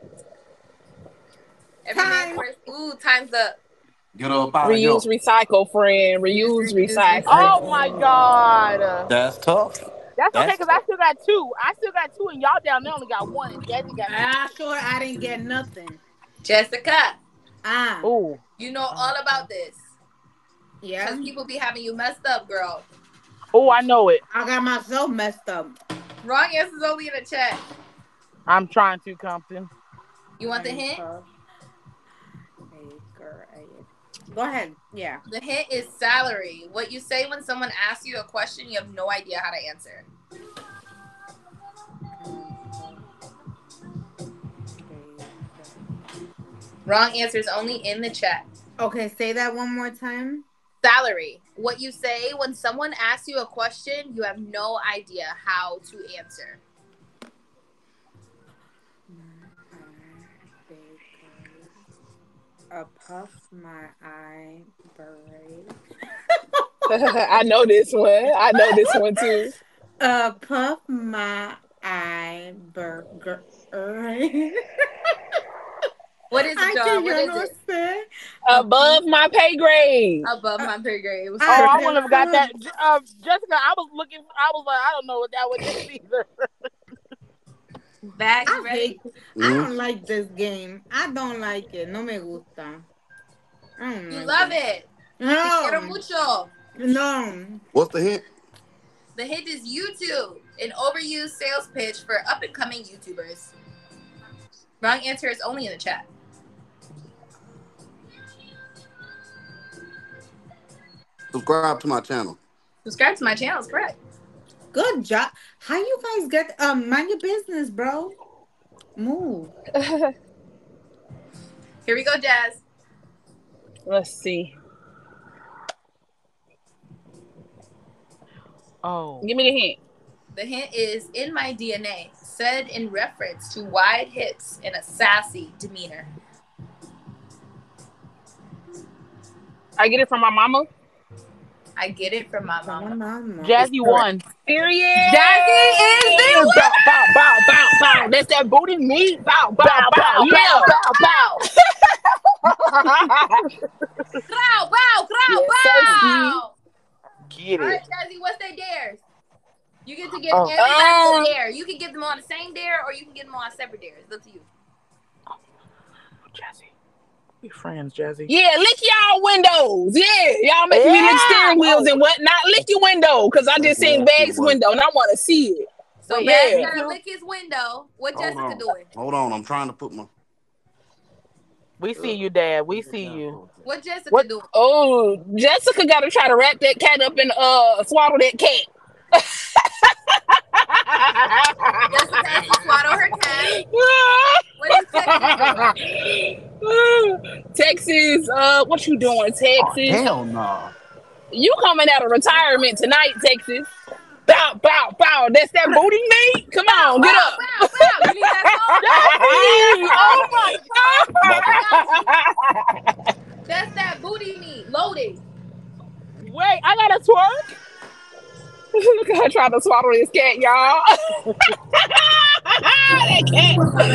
Time. Ooh, time's up. Get up out of here. Reuse, recycle, friend. Reuse, recycle. Oh my God. That's tough. That's okay because I still got 2. And y'all down there only got 1. And Jazzy got 2. I didn't get nothing. Jessica, Ooh. you know all about this. Yeah. Because people be having you messed up, girl. Oh, I know it. I got myself messed up. Wrong answers only in the chat. I'm trying to, Compton. You want the hint? Go ahead. Yeah. The hint is salary. What you say when someone asks you a question, you have no idea how to answer. Wrong answer is only in the chat. Okay, say that one more time. Salary. What you say when someone asks you a question, you have no idea how to answer. A puff my eye braid. I know this one. I know this one too. A puff my eye burger. What is it, John? What is it? Say? Above my pay grade. Above my pay grade. It was I wouldn't have got that. Jessica, I was like, I don't know what that would be either. Back, ready? I don't like this game. I don't like it. No me gusta. You love it. No. Quiero mucho. No. What's the hint? The hint is YouTube, an overused sales pitch for up-and-coming YouTubers. Wrong answer is only in the chat. Subscribe to my channel. Subscribe to my channel is correct. Good job. How you guys get mind your business, bro? Move. Here we go, Jazz. Let's see. Oh. Give me the hint. The hint is in my DNA, said in reference to wide hips and a sassy demeanor. I get it from my mama. I get it from my mama. Jazzy won. Period. Jazzy is the Bow, bow, bow, bow, bow. That's that booty meat. Bow, bow, bow. Yeah. bow. Grow, bow, grow, bow. Get All right, it. Jazzy, what's their dares? You get to give Oh. everybody a dare. You can give them on the same dare, or you can give them on separate dares. It's up to you. Jazzy. We friends, Jazzy. Yeah, lick y'all windows. Yeah, y'all making me lick steering wheels and whatnot. Lick your window, because I just seen Bag's window and I want to see it. So Wait, Bag's yeah. gotta lick his window. What Hold Jessica on. doing? Hold on. I'm trying to put my. We see you, Dad. We see you. What Jessica What? doing? Oh, Jessica got to try to wrap that cat up and swallow that cat. Jessica has to swallow her cat. What is Texas doing? Texas, what you doing, Texas? Hell no. You coming out of retirement tonight, Texas. Bow, bow, bow. That's that booty meat? Come on, get up. Bow, bow. You need that song? Oh, my God. That's that booty meat. Loaded. Wait, I gotta twerk. Look at her trying to swallow this cat, y'all. That cat.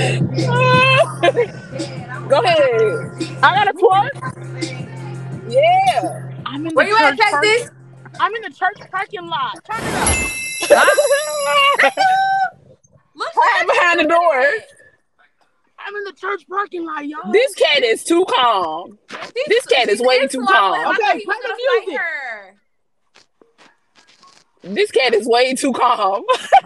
Go ahead. I gotta twerk. Yeah. I'm in Where the you at, church Texas? I'm in the church parking lot. Turn it up. Look Hide behind the door. I'm in the church parking lot, y'all. This cat is too calm. This cat is way too calm. Okay, play the music. This cat is way too calm.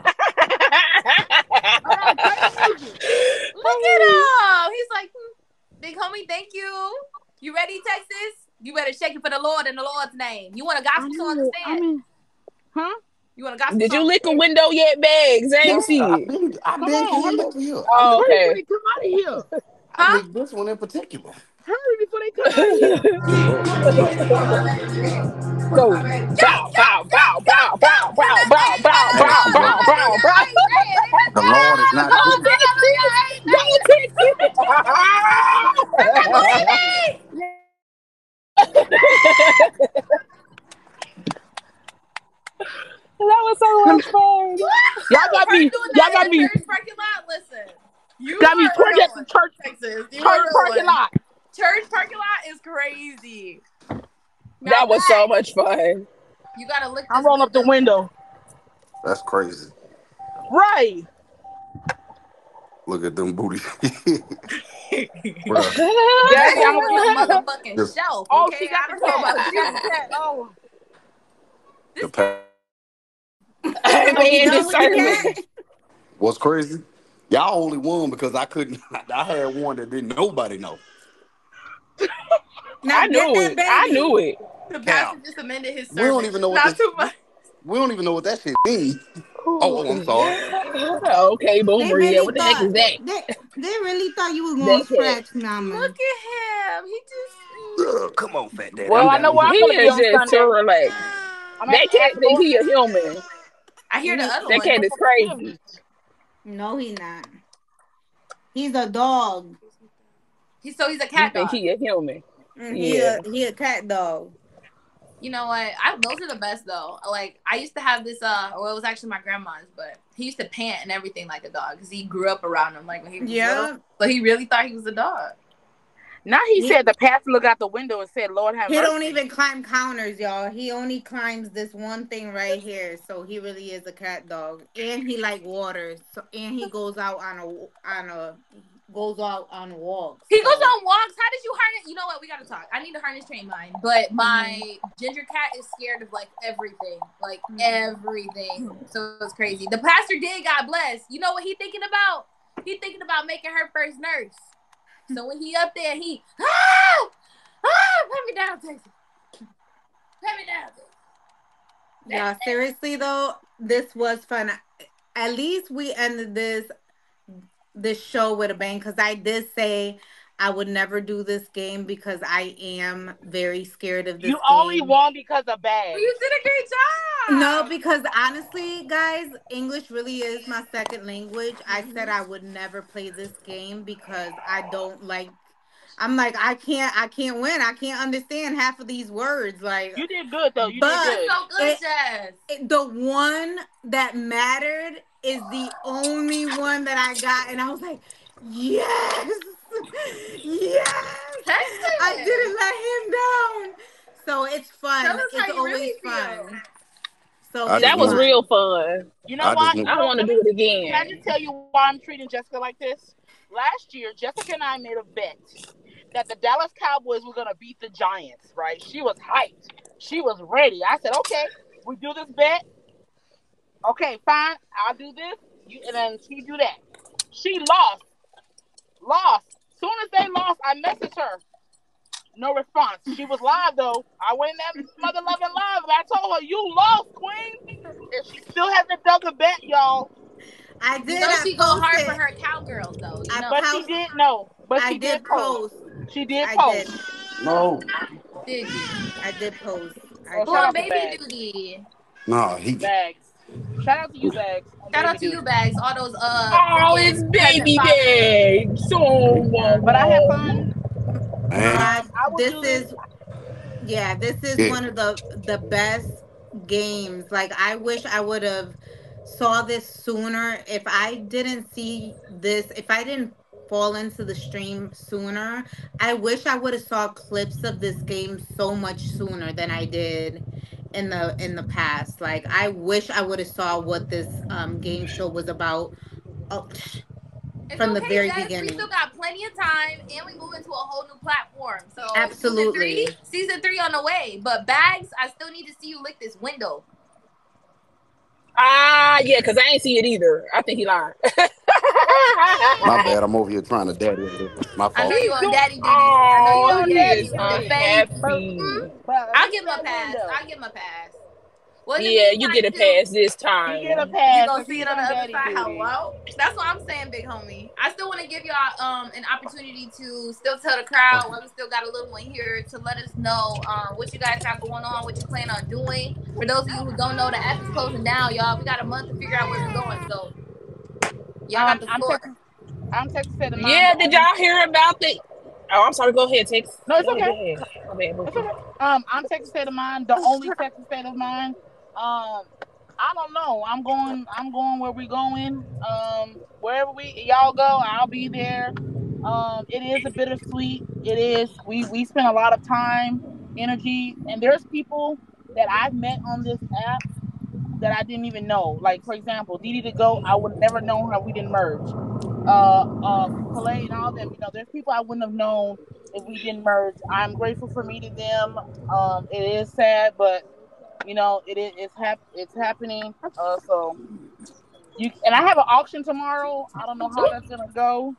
Alright, play the music. Look at him. He's like, big homie, thank you. You ready, Texas? You better shake it for the Lord in the Lord's name. You want a gospel song to stand? Huh? You want a gospel Did song? you lick a window yet, Bags? I ain't see I've it. been on, getting over here. Oh, Hurry okay. before they come out of here. I think this one in particular. Hurry before they come out of here. Go. Bow, bow, bow, bow, bow, bow, bow, bow, bow, bow, bow, bow. The Lord is not Go, good. Texas. Go, Texas. That was so much fun. Y'all got me. Church parking lot. Listen, you Got me are twerking at the rolling, church Texas. You church are parking rolling. lot. Church parking lot is crazy. Now That was back. so much fun. You gotta lick. I'm rolling up the window. That's crazy. Right. Look at them booty. Yeah, I'm on the motherfucking Yes. shelf. Oh, Okay? she got I the don't know about cat. She got the you. cat. Oh. The pa- being done with the discerning. cat? What's crazy? Y'all only won because I couldn't. I had one that didn't nobody know. Now I get knew that it. baby. I knew it. The pastor just amended his We don't sermon. even know what Not this. too much. We don't even know what that shit means. Oh, I'm sorry. Okay, They Boomer. Yeah, really what the heck is that? they really thought you was That going to cat. scratch Mama. Look at him. He just. Come on, fat daddy. Well, I I'm know down where here. I'm He gonna be is on just Sunday. too relaxed. I'm That actually cat asking think Lord. he a human. I hear the other That one. cat is crazy. No, he's not. He's a dog. He's a He cat think dog. he a human. He a cat dog. You know what? Those are the best though. Like I used to have this. Well, it was actually my grandma's, but he used to pant and everything like a dog because he grew up around him. Like when he was little, so he really thought he was a dog. Now he said the pastor looked out the window and said, "Lord have He mercy." don't even climb counters, y'all. He only climbs this one thing right here. So he really is a cat dog, and he like water. So and he goes out goes out on walks. He goes on walks. How did you harness? You know what? We gotta talk. I need to harness train mine, but my ginger cat is scared of like everything, everything. So it's crazy. The pastor did, God bless. You know what he thinking about? He thinking about making her first nurse. So when he up there, he put me down, Texas. Put me down, Texas. Yeah, seriously though, this was fun. At least we ended this show with a bang because I did say I would never do this game because I am very scared of this You game. only won because of bags. You did a great job. No, because honestly, guys, English really is my second language. I said I would never play this game because I don't like. I'm like I can't win. I can't understand half of these words. Like You did good though. You but did good. So good, Jess. the one that mattered is the only one that I got, and I was like, yes, yes. Texas. I didn't let him down. So it's fun. Tell us how It's you always really fun. feel. So I it's That was fun. real fun. You know I why? just- I want to do it Can I again. just tell you why I'm treating Jessica like this? Last year, Jessica and I made a bet that the Dallas Cowboys were gonna beat the Giants. Right? She was hyped. She was ready. I said, "Okay, we do this bet. Okay, fine. I'll do this. And then she do that." She lost. Soon as they lost, I messaged her. No response. She was live though. I went in that mother loving live and I told her, "You lost, queen." And she still hasn't dug a bet, y'all. I did. You know I she go hard posted. for her cowgirls though. You know. But she did no. But I she did post. She did I post. did. No. Did you? I did post. Oh, Go shout on out to baby Bags. duty. No, he. Bags. Shout out to you, Bags. Shout out to you, Bags. All those Oh, it's freaking baby peasant fathers. bag. So But I had fun. Man. I will do this. This is Yeah. one of the best games. Like I wish I would have saw this sooner. If I didn't see this, if I didn't fall into the stream sooner, I wish I would have saw clips of this game so much sooner than I did in the past. Like I wish I would have saw what this game show was about. From the very Jess. beginning. We still got plenty of time, and we move into a whole new platform. So Absolutely. season three on the way. But Bags, I still need to see you lick this window. Yeah, because I ain't see it either. I think he lied. My bad. I'm over here trying to daddy. My fault. I know you on daddy duty. Oh, I know he you on is daddy duty. unhappy. I'll give him a pass. Well, Yeah, you get a pass this time. You get a pass. You gonna see it on the other side. Hello. That's what I'm saying, big homie. I still want to give y'all an opportunity to still tell the crowd while we still got a little one here to let us know what you guys got going on, what you plan on doing. For those of you who don't know, the app is closing down, y'all. We got a month to figure out where we're going. So y'all got the floor. I'm texting. Yeah, did y'all hear about the? Oh, I'm sorry. Go ahead, Tex. No, it's okay. Go ahead. It's okay. I'm Texas State of Mind, the only Texas State of Mind. I don't know. I'm going where we going. Wherever y'all go, I'll be there. It is a bittersweet. It is. We spend a lot of time, energy, and there's people that I've met on this app that I didn't even know. Like for example, Didi to Go, I would never known her. We didn't merge. Play and all them. You know, there's people I wouldn't have known if we didn't merge. I'm grateful for meeting them. It is sad, but you know, it's happening. So and I have an auction tomorrow. I don't know how that's gonna go.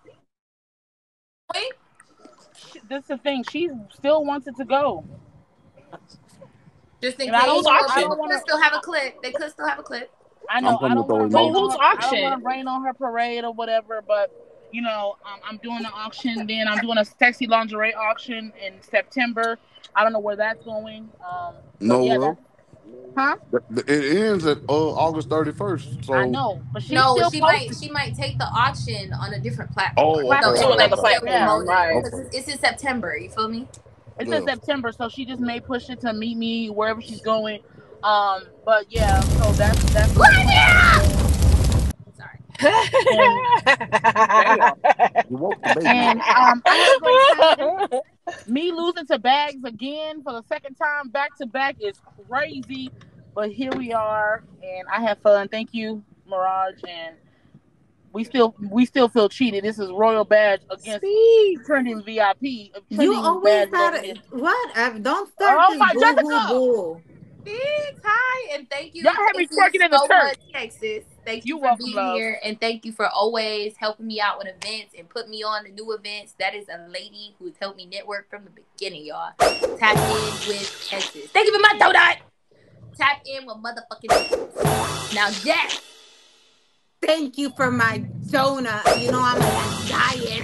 This is the thing. She still wants it to go. Just in case. I don't want to still have a clip. They could still have a clip. I I'm know I coming don't with want those to rain Who's on emojis. her. I don't auction? want to rain on her parade or whatever. But I'm doing the auction. Then I'm doing a sexy lingerie auction in September. I don't know where that's going. But No, yeah, well, that's huh. it ends at August 31st. I So, know, but she's No, still she might posting she might take the auction on a different oh, platform. So okay, To it platform. another might okay, still Yeah, platform, promote it right? because okay. it's in September. You feel me? it's in Yeah. September, so she just may push it to meet me wherever she's going. But yeah, so that's my plan, Sorry. and damn, You woke the baby and up. I had a great time. Me losing to Bags again for the second time back to back is crazy, but here we are, and I had fun. Thank you, Mirage, and we still feel cheated. This is Royal Badge against Speak. Trending VIP, You Trending always Badge, had whatever it is. it. What? Don't start Oh this my boo hoo Jessica! boo. Thanks. Hi, and thank Y'all you. had me Thank you twerking in the so church. much, Texas. Thank you You for welcome, being love. here, and thank you for always helping me out with events and put me on the new events. That is a lady who has helped me network from the beginning, y'all. Tap in with Texas. Thank you for my donut. Tap in with motherfucking Texas. Now, Jess. Thank you for my donut. You know I'm on a diet.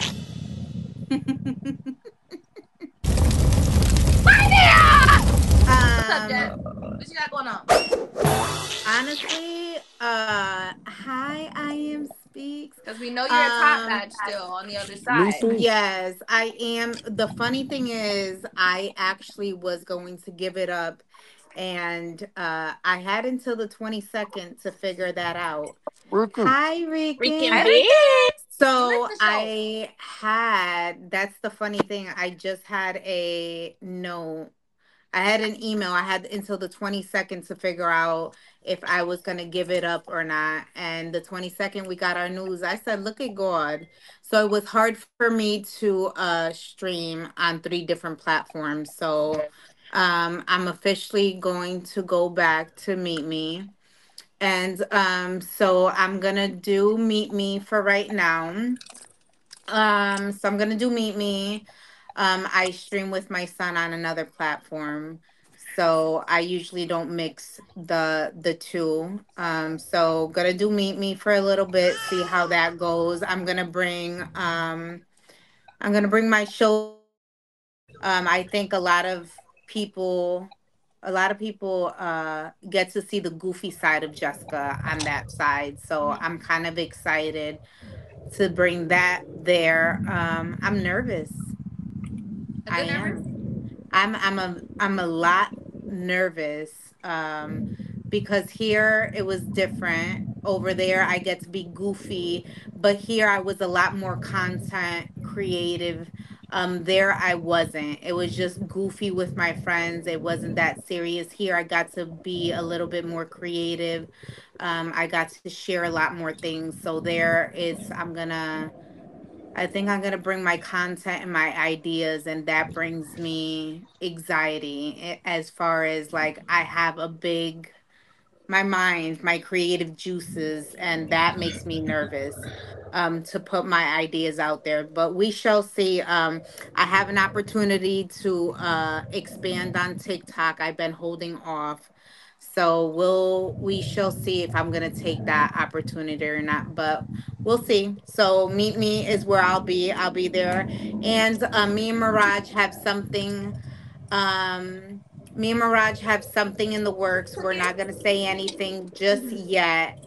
What's up, Jess? What you got going on? Honestly, hi, I am Speaks. Because we know you're a top Um, match still on the other Me side. too. yes, I am. The funny thing is, I actually was going to give it up, and I had until the 22nd to figure that out. Ricky. Hi, Freaking Ricky. Hey, big. Ricky. You So missed the show. that's the funny thing. I just had a no. I had an email. I had until the 22nd to figure out if I was going to give it up or not. And the 22nd, we got our news. I said, look at God. So it was hard for me to stream on 3 different platforms. So I'm officially going to go back to Meet Me. And so I'm going to do Meet Me for right now. So I'm gonna do Meet Me. I stream with my son on another platform, so I usually don't mix the two. So gonna do Meet Me for a little bit, see how that goes. I'm gonna bring my show back. I think people get to see the goofy side of Jessica on that side. So I'm kind of excited to bring that there. I'm nervous. A I good nervous? am. I'm a lot nervous because here it was different. Over there I get to be goofy, but here I was a lot more content creative. There I wasn't. It was just goofy with my friends. It wasn't that serious. Here I got to be a little bit more creative. I got to share a lot more things. So there is I think I'm gonna bring my content and my ideas, and that brings me anxiety as far as like I have a big my mind, my creative juices, and that makes me nervous to put my ideas out there. But we shall see. I have an opportunity to expand on TikTok. I've been holding off. So we shall see if I'm gonna take that opportunity or not. But we'll see. So Meet Me is where I'll be. I'll be there. And me and Mirage have something um, me and Mirage have something in the works. We're not gonna say anything just yet.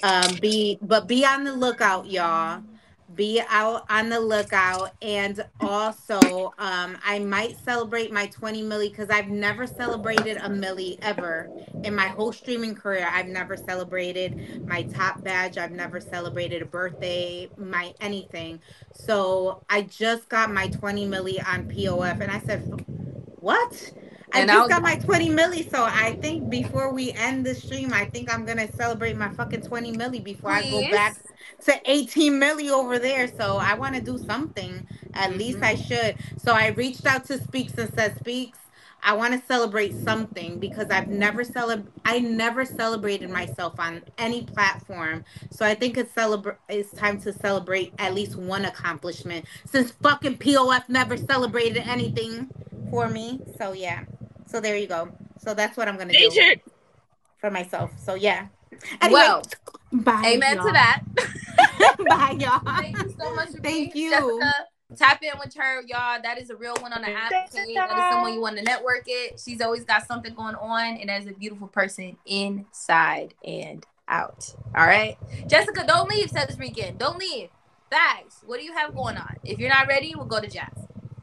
Be on the lookout, y'all. Be out on the lookout. And also, I might celebrate my 20 milli because I've never celebrated a milli ever in my whole streaming career. I've never celebrated my top badge. I've never celebrated a birthday, my anything. So I just got my 20 milli on POF, and I said, what? I And I just was got my 20 milli, so I think before we end the stream, I think I'm gonna celebrate my fucking 20 milli before I go please. back to 18 milli over there. So I want to do something. At least I should. So I reached out to Speaks and said, Speaks, I want to celebrate something because I never celebrated myself on any platform. So I think it's time to celebrate at least one accomplishment since fucking POF never celebrated anything for me. So yeah. So there you go. So that's what I'm gonna do Featured. for myself. So yeah. Anyway, Well, bye, amen y'all. to that. Bye, y'all. Thank you so much for Thank being you. Jessica. Tap in with her, y'all. That is a real one on the app. Okay? That is someone you want to network it. She's always got something going on, and as a beautiful person inside and out. All right, Jessica, don't leave. Says Rican, don't leave. Bags, what do you have going on? If you're not ready, we'll go to Jazz.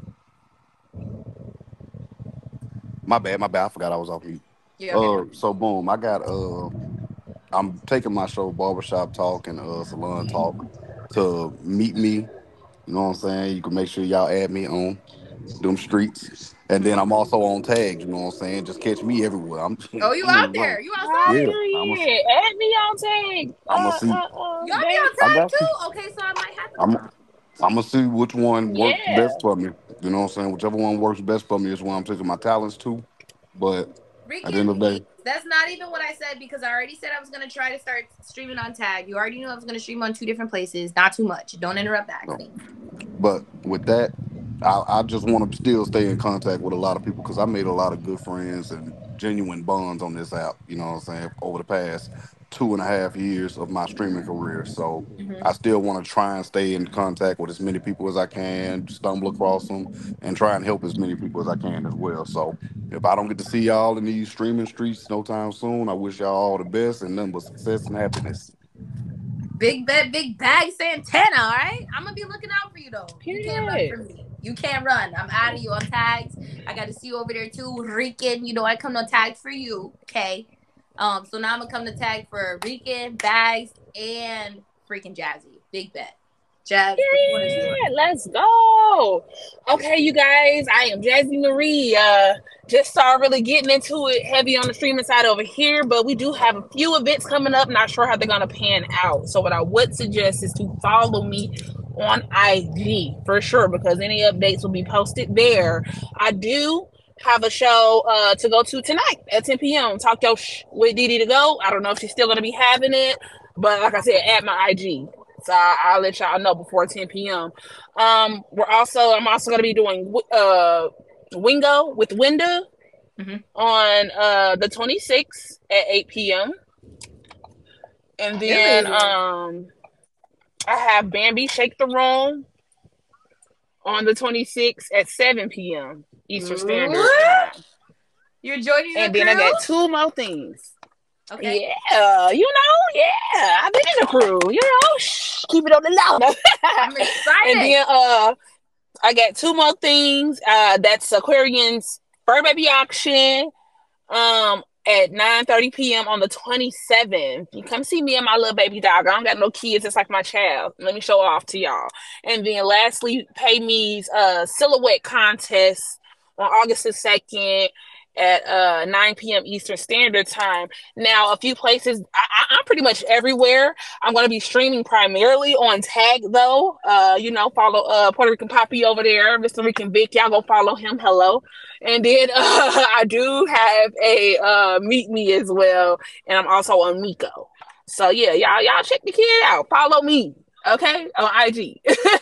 My bad. I forgot I was off mute. Yeah, okay. So boom, I got I'm taking my show Barbershop Talk and Salon Talk to Meet Me. You know what I'm saying? You can make sure y'all add me on them streets. And then I'm also on tags, you know what I'm saying? Just catch me everywhere. Oh, you I'm in out the road. there? You Oh, outside? Yeah, period. Add me on tag. I'm gonna see. Y'all be Babe. I outside got you. too? Okay, so I might have to. I'm gonna see which one works Yeah. best for me. You know what I'm saying? Whichever one works best for me is one I'm taking my talents to. But at the end Rican, of the day, that's not even what I said because I already said I was going to try to start streaming on Tag. You already knew I was going to stream on 2 different places. Not too much. Don't interrupt that. no. But with that, I just want to still stay in contact with a lot of people because I made a lot of good friends and genuine bonds on this app, you know what I'm saying, over the past 2.5 years of my streaming career. So Mm-hmm. I still want to try and stay in contact with as many people as I can, stumble across them, and try and help as many people as I can as well. So if I don't get to see y'all in these streaming streets no time soon, I wish y'all all the best and nothing but success and happiness. Big bet, big bag Santana, all right? I'm going to be looking out for you, though. You can't run Period. from me. You can't run. I'm out of you on Tags. I got to see you over there, too. Rican, you know, I come to Tags for you, okay? So now I'm going to come to Tag for Rican, Bags, and freaking Jazzy. Big bet. Jazz, the floor is yours. Period. Let's go. Okay, you guys, I am Jazzy Marie. Just started really getting into it heavy on the streaming side over here, but we do have a few events coming up. Not sure how they're gonna pan out. So what I would suggest is to follow me on IG for sure, because any updates will be posted there. I do have a show to go to tonight at 10 p.m. Talk Your with Didi to go. I don't know if she's still gonna be having it, but like I said, at my IG. So I'll let y'all know before 10 p.m. I'm also going to be doing Wingo with Winda on the 26th at 8 p.m. And then I have Bambi Shake the Room on the 26th at 7 p.m. Eastern Standard Time. You're joining the And then crew? I got 2 more things. Okay. Yeah, I've been in the crew, keep it on the low. I'm excited. And then I got 2 more things. That's Aquarian's Fur Baby Auction at 9:30 p.m. on the 27th. You come see me and my little baby dog. I don't got no kids. It's like my child. Let me show off to y'all. And then lastly, Pay Me's silhouette contest on August the 2nd at 9 p.m. Eastern Standard Time. Now, a few places, I'm pretty much everywhere. I'm going to be streaming primarily on Tag, though. Follow Puerto Rican Poppy over there, Mr. Rican Vic. Y'all go follow him. Hello. And then I do have a Meet Me as well, and I'm also on Miko. So, yeah, y'all check the kid out. Follow me. Okay, on IG.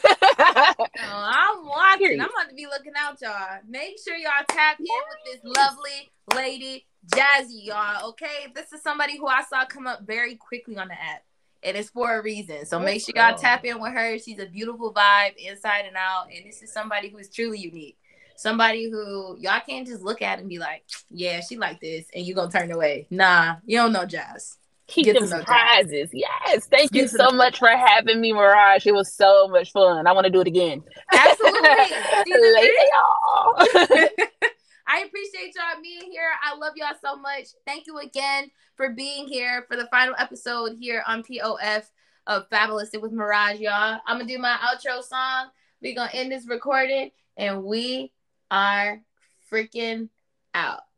I'm watching. Period. I'm about to be looking out, y'all. Make sure y'all tap in with this lovely lady, Jazzy, y'all. Okay, this is somebody who I saw come up very quickly on the app, and it's for a reason. So make sure y'all tap in with her. She's a beautiful vibe, inside and out, and this is somebody who is truly unique. Somebody who y'all can't just look at and be like, yeah, she like this, and you gonna turn away. Nah, you don't know Jazz. Keep them surprises. Yes. Thank you so much for having me, Mirage. It was so much fun. I want to do it again. Absolutely. Later, y'all. I appreciate y'all being here. I love y'all so much. Thank you again for being here for the final episode here on POF of Babbalistic with Mirage, y'all. I'm going to do my outro song. We're going to end this recording, and we are freaking out.